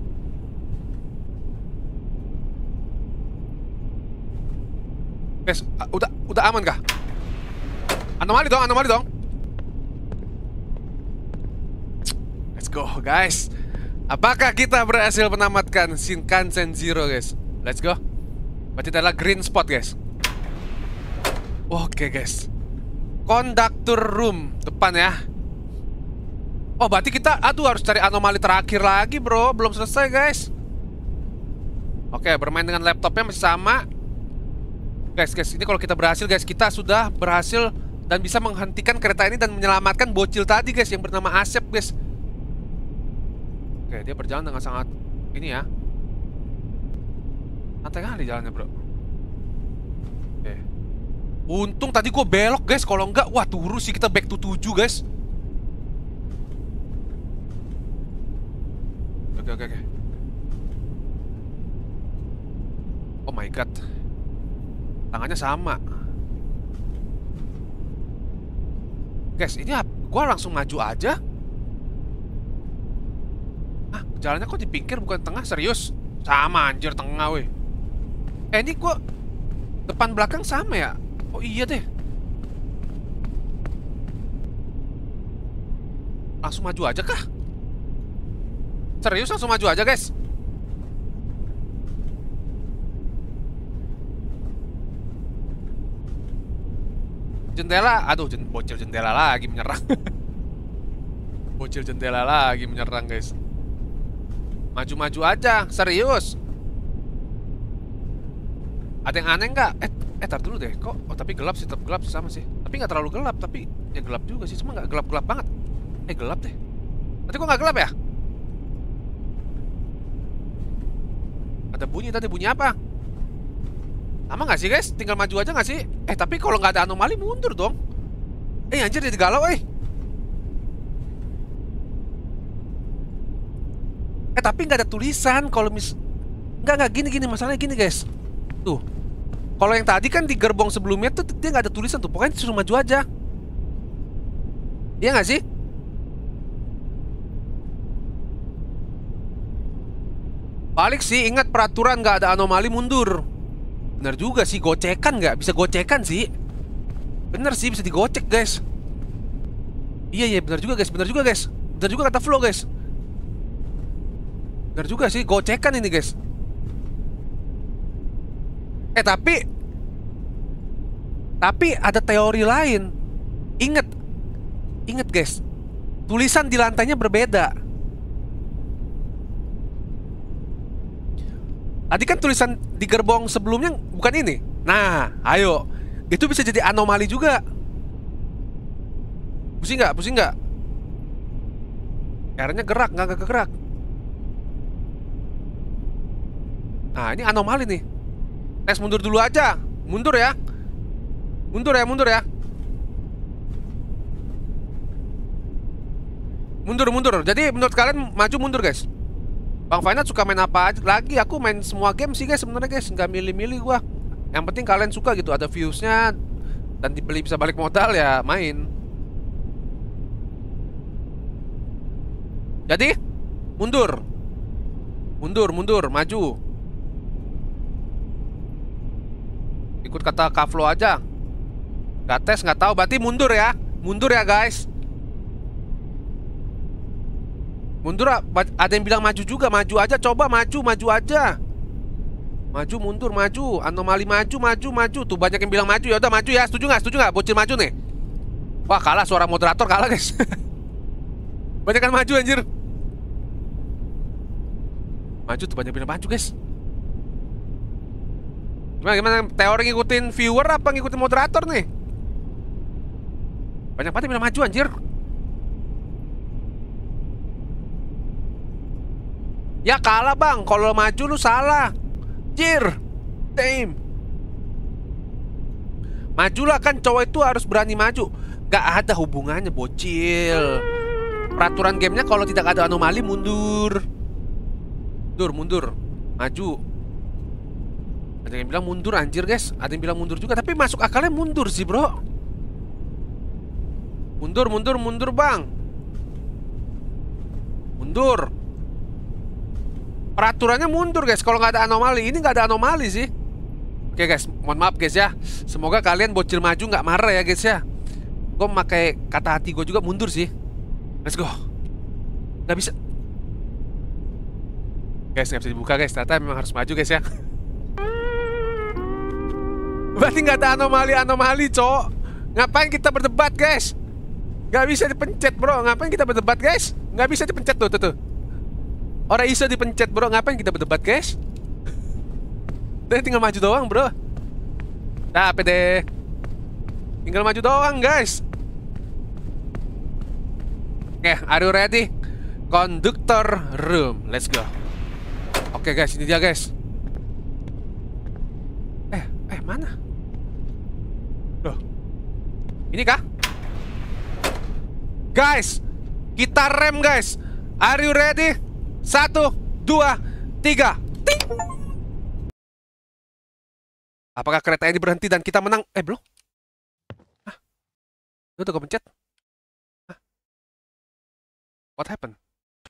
Guys, udah udah aman kah? Anomali dong, anomali dong. Let's go, guys. Apakah kita berhasil menamatkan Shinkansen Zero, guys? Let's go. Berarti adalah green spot, guys. Oke, guys. Conductor room depan ya. Oh, berarti kita aduh harus cari anomali terakhir lagi, bro. Belum selesai, guys. Oke, bermain dengan laptopnya masih sama. Guys, guys, ini kalau kita berhasil, guys, kita sudah berhasil dan bisa menghentikan kereta ini dan menyelamatkan bocil tadi, guys, yang bernama Asep, guys. Oke, dia berjalan dengan sangat ini ya. Santai kali jalannya, bro. Oke. Untung tadi gue belok, guys. Kalau enggak, wah, turu sih kita back to tujuh, guys. Oke, oke, oke. Oh my god. Tangannya sama. Guys, ini gue langsung maju aja. Ah, jalannya kok di pinggir bukan tengah? Serius? Sama anjir, tengah weh. Eh, ini gue depan belakang sama ya? Oh iya deh. Langsung maju aja kah? Serius langsung maju aja, guys? Jendela, aduh, jen bocil jendela lagi menyerang. Bocil jendela lagi menyerang, guys. Maju-maju aja, serius. Ada yang aneh nggak? Eh, eh, tar dulu deh. Kok? Oh, tapi gelap sih, tetap gelap sih, sama sih. Tapi nggak terlalu gelap, tapi ya gelap juga sih. Cuma nggak gelap-gelap banget. Eh, gelap deh. Nanti kok nggak gelap ya? Ada bunyi tadi, bunyi apa? Sama nggak sih, guys? Tinggal maju aja nggak sih? Eh, tapi kalau nggak ada anomali mundur dong. Eh, anjir, jadi galau, eh. Eh, tapi nggak ada tulisan. Kalau mis... Nggak, nggak, gini-gini. Masalahnya gini, guys. Tuh. Kalau yang tadi kan di gerbong sebelumnya tuh dia nggak ada tulisan tuh. Pokoknya suruh maju aja. Iya nggak sih? Balik sih, ingat peraturan nggak ada anomali mundur. Bener juga sih, gocekan nggak? Bisa gocekan sih. Bener sih, bisa digocek, guys. Iya, iya, bener juga, guys. Bener juga, guys. Bener juga kata Flo, guys. Bener juga sih, gocekan ini, guys. Eh, tapi Tapi ada teori lain. Ingat Ingat, guys. Tulisan di lantainya berbeda. Tadi kan tulisan di gerbong sebelumnya bukan ini. Nah, ayo. Itu bisa jadi anomali juga. Pusing nggak? Pusing nggak? R-nya gerak, nggak nggak gerak. Nah, ini anomali nih. Tes mundur dulu aja. Mundur ya. Mundur ya, mundur ya. Mundur, mundur. Jadi menurut kalian maju mundur, guys? Bang Final suka main apa aja lagi? Aku main semua game sih, guys, sebenarnya, guys. Nggak milih-milih gua. Yang penting kalian suka gitu, ada viewsnya dan dibeli bisa balik modal ya main. Jadi mundur, mundur, mundur, maju. Ikut kata Kaflo aja. Gak tes, nggak tahu. Berarti mundur ya, mundur ya, guys. Mundur, ada yang bilang maju juga. Maju aja, coba maju, maju aja. Maju, mundur, maju. Anomali maju, maju, maju. Tuh banyak yang bilang maju, ya udah maju ya. Setuju nggak? Setuju nggak? Bocil maju nih. Wah, kalah, suara moderator kalah, guys. Banyak kan maju, anjir. Maju tuh, banyak bilang maju, guys. Gimana, gimana? Teori ngikutin viewer apa ngikutin moderator nih? Banyak banget yang bilang maju, anjir. Ya kalah, bang. Kalau maju lu salah. Jir. Damn. Majulah, kan cowok itu harus berani maju. Gak ada hubungannya, bocil. Peraturan gamenya kalau tidak ada anomali mundur. Mundur, mundur. Maju. Ada yang bilang mundur anjir guys. Ada yang bilang mundur juga. Tapi masuk akalnya mundur sih bro. Mundur, mundur, mundur bang. Mundur. Peraturannya mundur guys kalau nggak ada anomali. Ini nggak ada anomali sih. Oke guys, mohon maaf guys ya. Semoga kalian bocil maju nggak marah ya guys ya. Gue memakai kata hati gue juga mundur sih. Let's go. Nggak bisa. Guys, nggak bisa dibuka guys. Ternyata memang harus maju guys ya. Berarti nggak ada anomali-anomali cok. Ngapain kita berdebat guys? Nggak bisa dipencet bro. Ngapain kita berdebat guys? Nggak bisa dipencet tuh tuh tuh. Orang iso dipencet bro. Ngapain kita berdebat guys? Dan tinggal maju doang bro. Capek deh. Tinggal maju doang guys. Oke, okay, are you ready? Conductor room. Let's go. Oke okay, guys, ini dia guys. Eh, eh mana? Loh. Ini kah? Guys, kita rem guys. Are you ready? Satu, dua, tiga. Ting. Apakah kereta ini berhenti dan kita menang? Eh belum. Hah? Lu udah kepencet? Hah? What happened?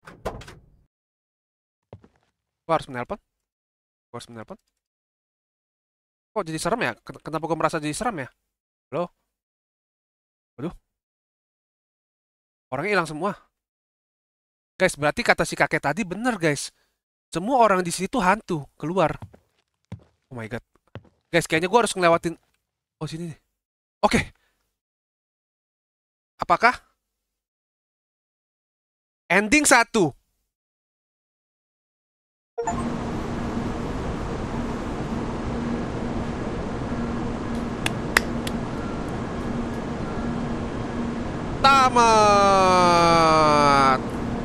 Gua harus menelpon? Gua harus menelpon? Kok jadi serem ya? Kenapa gua merasa jadi serem ya? Halo? Waduh. Orangnya hilang semua. Guys, berarti kata si kakek tadi bener guys. Semua orang di sini tuh hantu. Keluar. Oh my god. Guys, kayaknya gue harus ngelewatin. Oh, sini nih. Oke. Apakah ending satu? Tamat.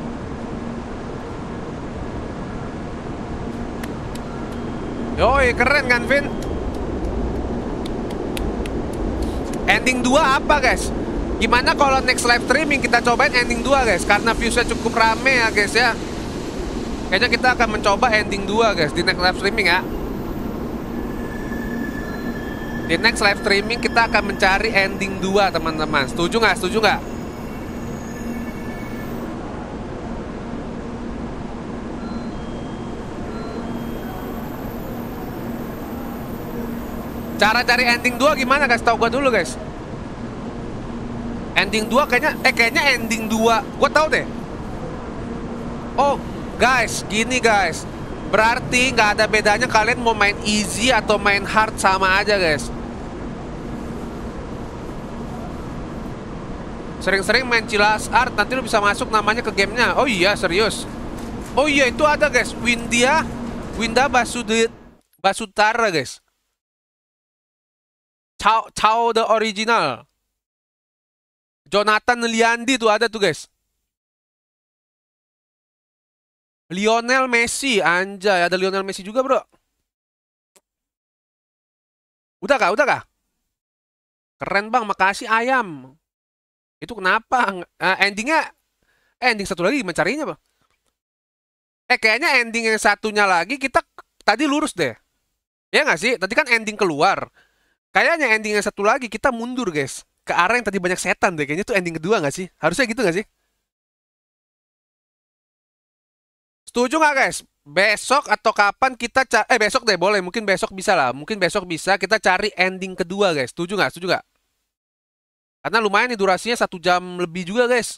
Yoi, keren kan Vin? Ending dua apa guys? Gimana kalau next live streaming kita cobain ending dua guys? Karena viewsnya cukup rame ya guys ya. Kayaknya kita akan mencoba ending dua guys di next live streaming ya. Di next live streaming kita akan mencari ending dua teman-teman. Setuju nggak? Setuju nggak? Cara cari ending dua gimana guys? Tahu gua dulu guys. Ending dua kayaknya eh kayaknya ending dua gua tahu deh. Oh, guys, gini guys. Berarti nggak ada bedanya kalian mau main easy atau main hard, sama aja guys. Sering-sering main Cilas Art nanti lu bisa masuk namanya ke gamenya. Oh iya, serius. Oh iya, itu ada guys. Windia Winda Basudit Basutara guys. Chow, Chow the original. Jonathan Liandi tuh ada tuh guys. Lionel Messi, anjay, ada Lionel Messi juga bro. Udah kah? Udah kah? Keren bang, makasih ayam. Itu kenapa? Uh, endingnya, eh, ending satu lagi mencarinya bang. Eh kayaknya ending yang satunya lagi kita tadi lurus deh. Ya nggak sih? Tadi kan ending keluar. Kayaknya ending yang satu lagi kita mundur guys. Ke arah yang tadi banyak setan deh. Kayaknya tuh ending kedua nggak sih? Harusnya gitu nggak sih? Setuju nggak guys? Besok atau kapan kita ca eh besok deh boleh. Mungkin besok bisa lah. Mungkin besok bisa kita cari ending kedua guys. Setuju nggak? Setuju nggak? Karena lumayan nih durasinya satu jam lebih juga guys.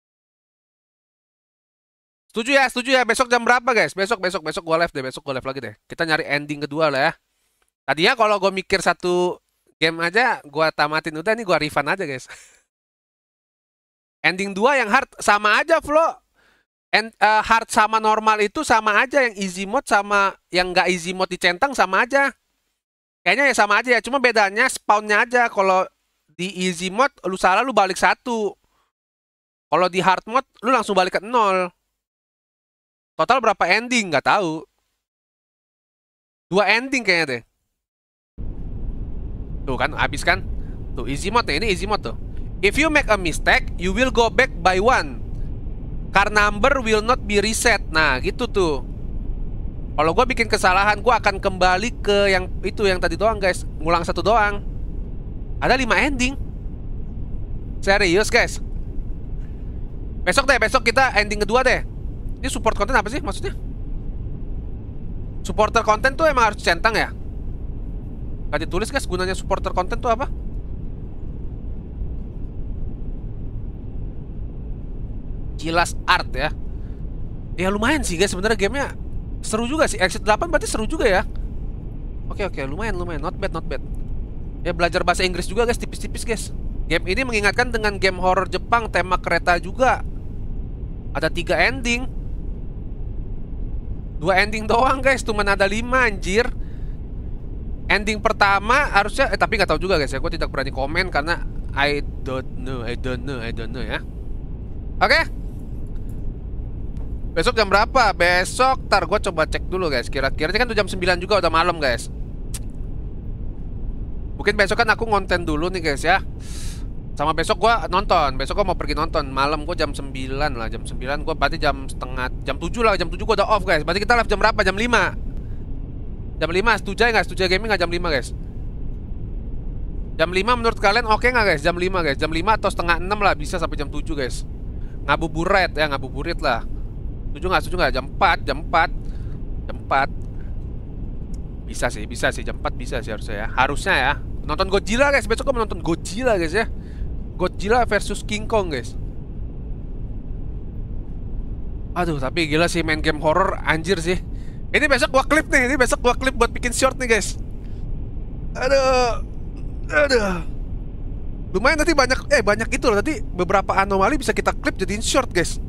Setuju ya? Setuju ya? Besok jam berapa guys? Besok besok besok gua live deh. Besok gua live lagi deh. Kita nyari ending kedua lah ya. Tadinya kalau gue mikir satu game aja, gue tamatin udah nih, gue refund aja guys. Ending dua yang hard sama aja Flo. And, uh, hard sama normal itu sama aja. Yang easy mode sama yang nggak easy mode dicentang sama aja. Kayaknya ya sama aja ya. Cuma bedanya spawnnya aja. Kalau di easy mode lu salah lu balik satu. Kalau di hard mode lu langsung balik ke nol. Total berapa ending? Nggak tahu. Dua ending kayaknya deh. Tuh kan, habis kan? Tuh, easy mode nih, ini easy mode tuh. If you make a mistake, you will go back by one. Car number will not be reset. Nah, gitu tuh. Kalau gue bikin kesalahan, gue akan kembali ke yang itu yang tadi doang guys. Ngulang satu doang. Ada lima ending. Serius guys. Besok deh, besok kita ending kedua deh. Ini support konten apa sih maksudnya? Supporter konten tuh emang harus centang ya? Gak ditulis guys gunanya supporter konten tuh apa? Jelas art ya. Ya lumayan sih guys sebenarnya gamenya. Seru juga sih. Exit delapan berarti seru juga ya. Oke oke lumayan lumayan. Not bad not bad. Ya belajar bahasa Inggris juga guys, tipis-tipis guys. Game ini mengingatkan dengan game horror Jepang tema kereta juga. Ada tiga ending. Dua ending doang guys, cuman ada lima anjir. Ending pertama harusnya, eh tapi nggak tahu juga guys ya. Gue tidak berani komen karena I don't know, I don't know, I don't know ya. Oke okay. Besok jam berapa? Besok, ntar gue coba cek dulu guys. Kira-kira kan udah jam sembilan juga, udah malam guys. Mungkin besok kan aku ngonten dulu nih guys ya. Sama besok gue nonton. Besok gue mau pergi nonton. Malam gue jam sembilan lah. Jam sembilan gue berarti jam setengah, jam tujuh lah. Jam tujuh gue udah off guys. Berarti kita live jam berapa? Jam lima. Jam lima, setuju nggak? Setuju gaming nggak jam lima guys? Jam lima menurut kalian oke okay nggak guys? Jam lima guys. Jam lima atau setengah enam lah. Bisa sampai jam tujuh guys. Ngabuburit ya, ngabuburit lah. Setuju nggak? Setuju nggak? Jam empat, jam empat, jam empat. Bisa sih, bisa sih. Jam empat bisa sih harusnya ya. Harusnya ya. Nonton Godzilla guys. Besok gue menonton Godzilla guys ya. Godzilla versus King Kong guys. Aduh tapi gila sih main game horror anjir sih. Ini besok gua klip nih. Ini besok gua klip buat bikin short nih guys. Aduh. Aduh. Lumayan nanti banyak. Eh banyak itu loh. Nanti beberapa anomali bisa kita klip jadiin short guys.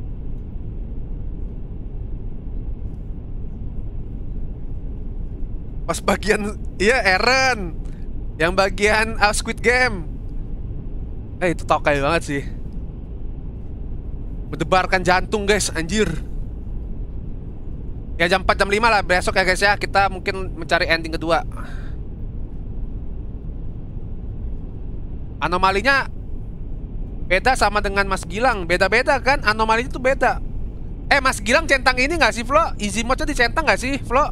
Pas bagian, iya Eren. Yang bagian uh, Squid Game. Eh itu tokai banget sih. Mendebarkan jantung guys, anjir. Ya jam empat, jam lima lah besok ya guys ya. Kita mungkin mencari ending kedua. Anomalinya beda sama dengan Mas Gilang. Beda-beda kan, anomalinya tuh beda. Eh Mas Gilang centang ini gak sih Flo? Easy mode-nya dicentang gak sih Flo?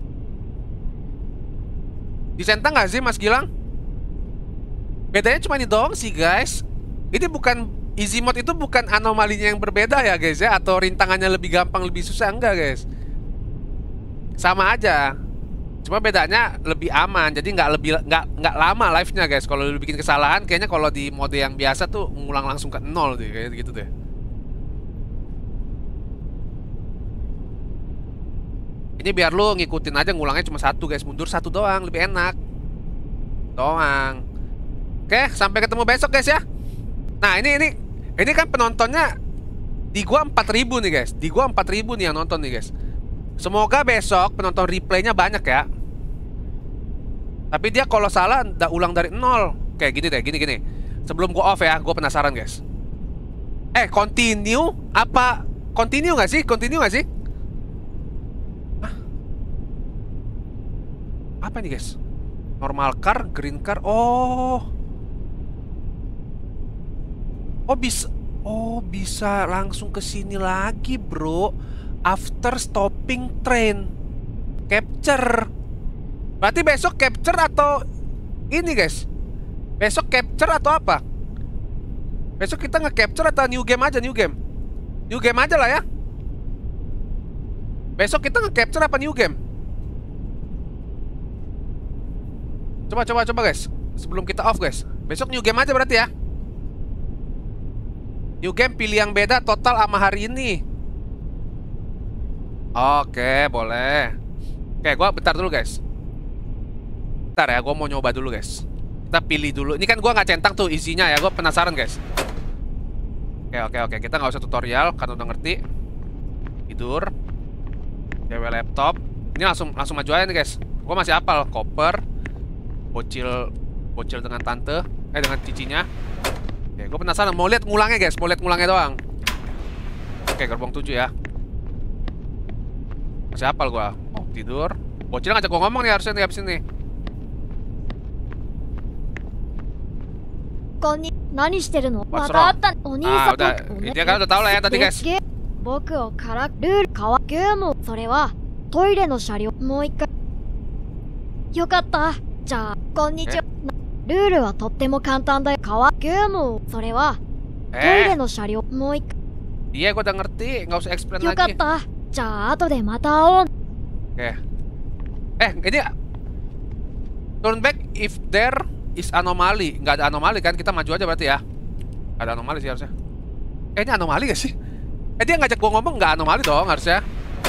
Dicentang gak sih Mas Gilang? Bedanya cuma ini doang sih guys. Ini bukan easy mode, itu bukan anomalinya yang berbeda ya guys ya. Atau rintangannya lebih gampang, lebih susah. Enggak guys. Sama aja. Cuma bedanya lebih aman. Jadi nggak lebih nggak nggak lama live-nya guys. Kalau lu bikin kesalahan kayaknya kalau di mode yang biasa tuh ngulang langsung ke nol deh. Kayak gitu deh. Ini biar lu ngikutin aja, ngulangnya cuma satu guys. Mundur satu doang, lebih enak. Doang. Oke, sampai ketemu besok guys ya. Nah ini ini ini kan penontonnya di gua empat ribu nih guys. Di gua empat ribu nih yang nonton nih guys. Semoga besok penonton replaynya banyak ya. Tapi dia kalau salah udah ulang dari nol. Kayak gini deh, gini gini. Sebelum gua off ya, gua penasaran guys. Eh continue apa? Continue nggak sih? Continue nggak sih? Hah? Apa nih guys? Normal car, green car. Oh. Oh bisa, oh bisa langsung ke sini lagi bro. After stopping train, capture. Berarti besok capture atau ini guys? Besok capture atau apa? Besok kita nge-capture atau new game aja, new game? New game aja lah ya. Besok kita nge-capture apa new game? Coba coba coba guys. Sebelum kita off guys. Besok new game aja berarti ya. New game pilih yang beda total sama hari ini. Oke, boleh. Oke, gua bentar dulu guys. Bentar ya, gua mau nyoba dulu guys. Kita pilih dulu. Ini kan gua nggak centang tuh isinya ya, gua penasaran guys. Oke, oke, oke. Kita nggak usah tutorial karena udah ngerti. Tidur. D W laptop. Ini langsung langsung maju aja nih guys. Gua masih hafal koper. Bocil bocil dengan tante, eh dengan cicinya. Oke, gue penasaran, mau lihat ngulangnya guys, mau lihat ngulangnya doang. Oke, gerbong tujuh ya. Masih hafal gue. Oh, tidur. Bocil ngajak gue ngomong nih harusnya nih abis ini. こんに何してるの What's また会ったお兄さん Ah, udah. Dia kan udah tahu lah ya tadi, guys. ゲ僕をからルール変わゲームそれはトイレの車両もう一回よかったじゃあこんにちはルールはとっても簡単だよ変わゲームそれはトイレ Eh, の車両もう一回 iya gue udah ngerti, nggak usah explain よかっ lagi. たじゃあ後でまた会おう Oke. Eh, ini turn back if there is anomaly. Nggak ada anomali kan? Kita maju aja berarti ya. Nggak ada anomali sih harusnya. Eh, ini anomali gak sih? Eh, dia ngajak gua ngomong nggak anomali dong harusnya.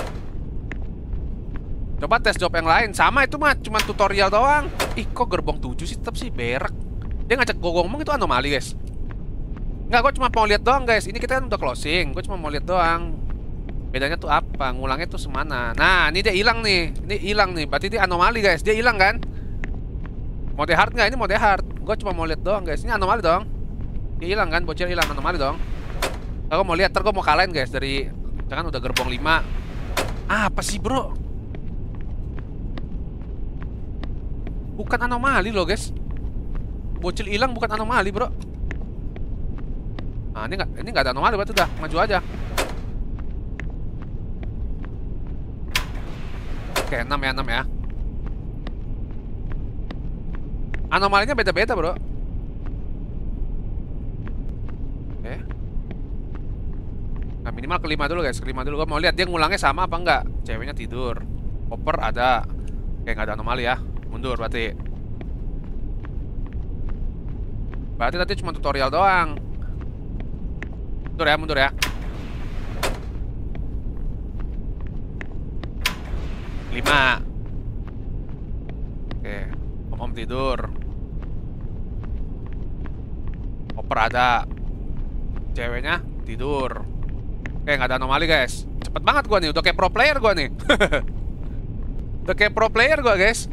Coba tes job yang lain. Sama itu mah cuma tutorial doang. Ih, kok gerbong tujuh sih tetap sih berak. Dia ngajak gua ngomong itu anomali, guys. Nggak, gua cuma mau lihat doang, guys. Ini kita kan udah closing. Gua cuma mau lihat doang. Bedanya tuh apa? Ngulangnya tuh semana? Nah, ini dia hilang nih. Ini hilang nih. Berarti dia anomali, guys. Dia hilang kan? Mode hard nggak? Ini mode hard. Gue cuma mau lihat doang, guys. Ini anomali dong. Dia hilang kan? Bocil hilang, anomali dong. Kalau mau lihat, ntar gue mau kalahin, guys. Dari, jangan udah gerbong lima. Ah, apa sih, bro? Bukan anomali loh, guys. Bocil hilang bukan anomali, bro. Nah, ini nggak, ini nggak ada anomali. Berarti udah maju aja. Oke, enam ya, enam ya. Anomalinya beda-beda, bro. Oke. Nah, minimal kelima dulu, guys. Kelima dulu. Gue mau lihat dia ngulangnya sama apa enggak. Ceweknya tidur. Koper ada. Oke, nggak ada anomali ya. Mundur berarti. Berarti tadi cuma tutorial doang. Mundur ya, mundur ya. Lima. Oke, om-om tidur. Oper ada. Ceweknya tidur. Oke, nggak ada anomali, guys. Cepet banget gua nih, udah kayak pro player gua nih. Udah kayak pro player gua, guys.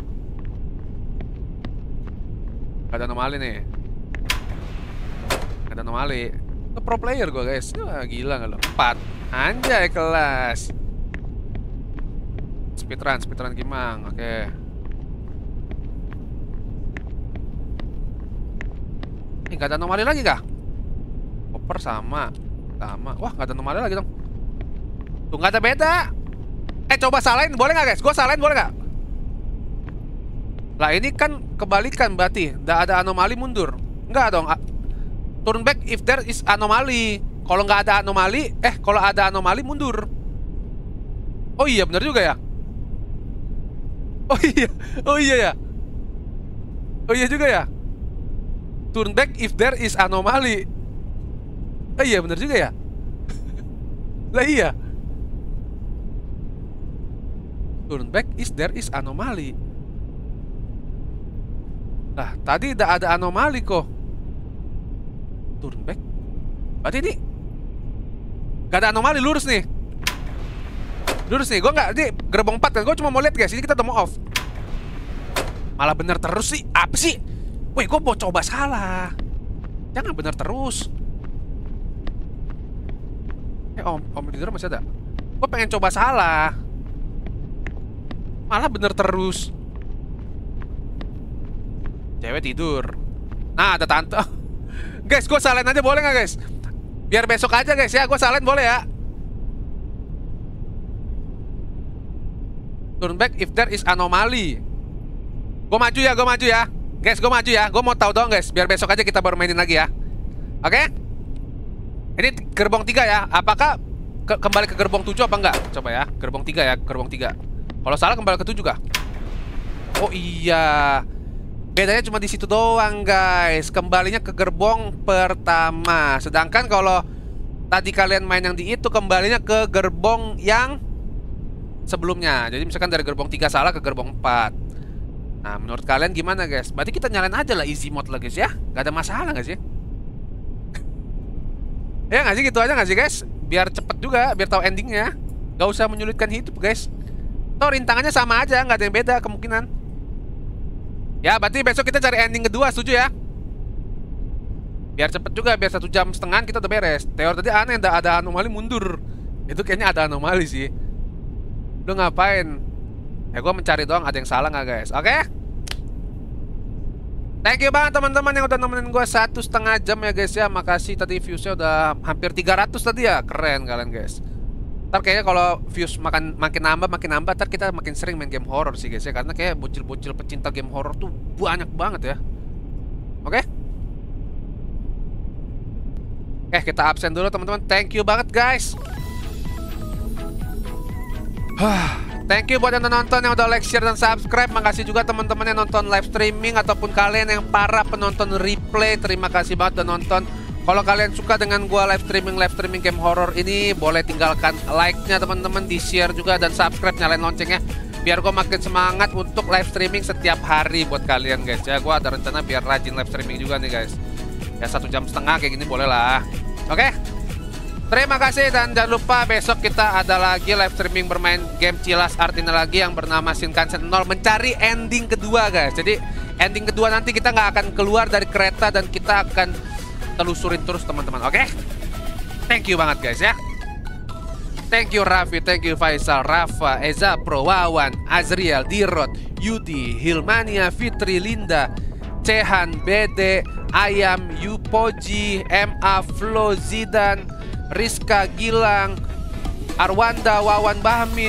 Nggak ada anomali nih. Nggak ada anomali. Udah pro player gua, guys. Wah, gila nggak lo? Empat. Anjay, kelas. Speedrun, speedrun gimang, oke. Ini nggak ada anomali lagi kah? Koper sama, sama. Wah, nggak ada anomali lagi dong. Tuh nggak ada beda. Eh, coba salahin, boleh nggak, guys? Gue salahin boleh nggak? Lah ini kan kebalikan berarti. Nggak ada anomali mundur. Nggak dong. Turn back if there is anomaly. Kalau nggak ada anomali, eh kalau ada anomali mundur. Oh iya, benar juga ya. Oh iya, oh iya ya. Oh iya juga ya. Turn back if there is anomaly. Oh iya, bener juga ya. Lah iya. Turn back if there is anomaly. Lah, tadi tidak ada anomali kok. Turn back. Berarti ini gak ada anomali, lurus nih. Lurus nih, gue nggak, di gerbong empat kan, gue cuma mau lihat, guys, ini kita udah mau off. Malah bener terus sih, apa sih? Woi, gue mau coba salah. Jangan bener terus. Eh, om, om leader masih ada. Gue pengen coba salah. Malah bener terus. Cewek tidur. Nah, ada tante. Guys, gue salahin aja boleh nggak, guys? Biar besok aja, guys, ya. Gue salahin boleh ya. Turn back if there is anomaly. Gue maju ya, gue maju ya. Guys, gue maju ya. Gue mau tahu dong, guys. Biar besok aja kita baru mainin lagi ya. Oke? Ini gerbong tiga ya. Apakah ke kembali ke gerbong tujuh apa enggak? Coba ya. Gerbong tiga ya. Gerbong tiga. Kalau salah kembali ke tujuh kah? Oh iya. Bedanya cuma di situ doang, guys. Kembalinya ke gerbong pertama. Sedangkan kalau tadi kalian main yang di itu, kembalinya ke gerbong yang sebelumnya. Jadi misalkan dari gerbong tiga salah ke gerbong empat. Nah, menurut kalian gimana, guys? Berarti kita nyalain aja lah easy mode lah, guys, ya. Gak ada masalah gak sih? Ya gak sih, gitu aja gak sih, guys? Biar cepet juga, biar tahu endingnya. Gak usah menyulitkan hidup, guys. Toh rintangannya sama aja, gak ada yang beda kemungkinan. Ya, berarti besok kita cari ending kedua, setuju ya? Biar cepet juga, biar satu jam setengah kita udah beres. Teori tadi aneh, gak ada anomali mundur. Itu kayaknya ada anomali sih. Lu ngapain? Ya gue mencari doang ada yang salah nggak, guys? Oke? Thank you banget teman-teman yang udah nemenin gue satu setengah jam ya guys ya. Makasih tadi viewsnya udah hampir tiga ratus tadi ya. Keren kalian guys. Ntar kayaknya kalau views makin makin nambah makin nambah, ntar kita makin sering main game horror sih guys ya. Karena kayak bocil-bocil pecinta game horror tuh banyak banget ya. Oke? Oke, kita absen dulu teman-teman. Thank you banget guys. Thank you buat yang nonton, yang udah like, share, dan subscribe. Makasih juga teman-teman yang nonton live streaming ataupun kalian yang para penonton replay. Terima kasih banget udah nonton. Kalau kalian suka dengan gua live streaming live streaming game horror ini, boleh tinggalkan like-nya teman-teman, di-share juga dan subscribe, nyalain loncengnya biar gua makin semangat untuk live streaming setiap hari buat kalian guys ya. Gua ada rencana biar rajin live streaming juga nih guys. Ya satu jam setengah kayak gini boleh lah. Oke? Terima kasih dan jangan lupa besok kita ada lagi live streaming bermain game Cilas Art ini lagi yang bernama Shinkansen nol, mencari ending kedua guys. Jadi ending kedua nanti kita nggak akan keluar dari kereta dan kita akan telusurin terus teman-teman. Oke? Thank you banget guys ya. Thank you Raffi, thank you Faisal, Rafa, Eza Pro, Wawan, Azriel, Dirot, Yudi, Hilmania, Fitri, Linda, Cehan, Bede, Ayam, Yupoji, M A, Flo, Zidan, Rizka, Gilang, Arwanda, Wawan Bahmin,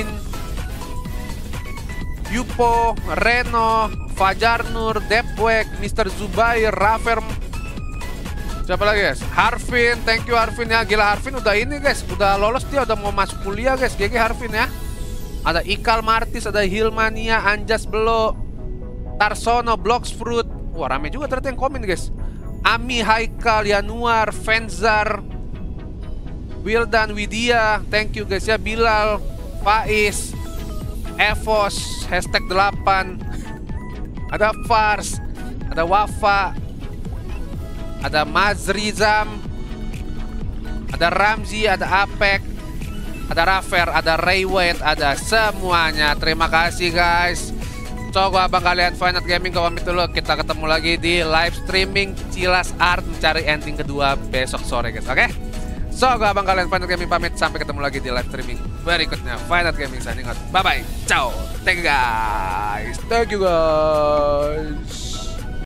Yupo, Reno, Fajar Nur, Depwek, mister Zubair, Rafer. Siapa lagi guys? Harvin, thank you Harvin ya. Gila Harvin udah ini guys, udah lolos dia, udah mau masuk kuliah guys. G G Harvin ya. Ada Ikal Martis, ada Hilmania, Anjas Belo, Tarsono, Blocks Fruit. Wah rame juga ternyata yang komen guys. Ami, Haikal, Yanuar, Fenzar, Wildan, Widya, thank you guys ya. Bilal, Faiz, Evos, hashtag delapan. Ada Fars, ada Wafa, ada Mazrizam, ada Ramzi, ada Apek, ada Rafer, ada Raywet, ada semuanya. Terima kasih guys. So gua abang kalian Finite Gaming, gua pamit dulu. Kita ketemu lagi di live streaming Cilas Art mencari ending kedua besok sore guys. Oke? Okay? So gua abang kalian Finite Gaming pamit, sampai ketemu lagi di live streaming berikutnya. Finite Gaming signing out. Bye bye. Ciao. Thank you guys. Thank you guys.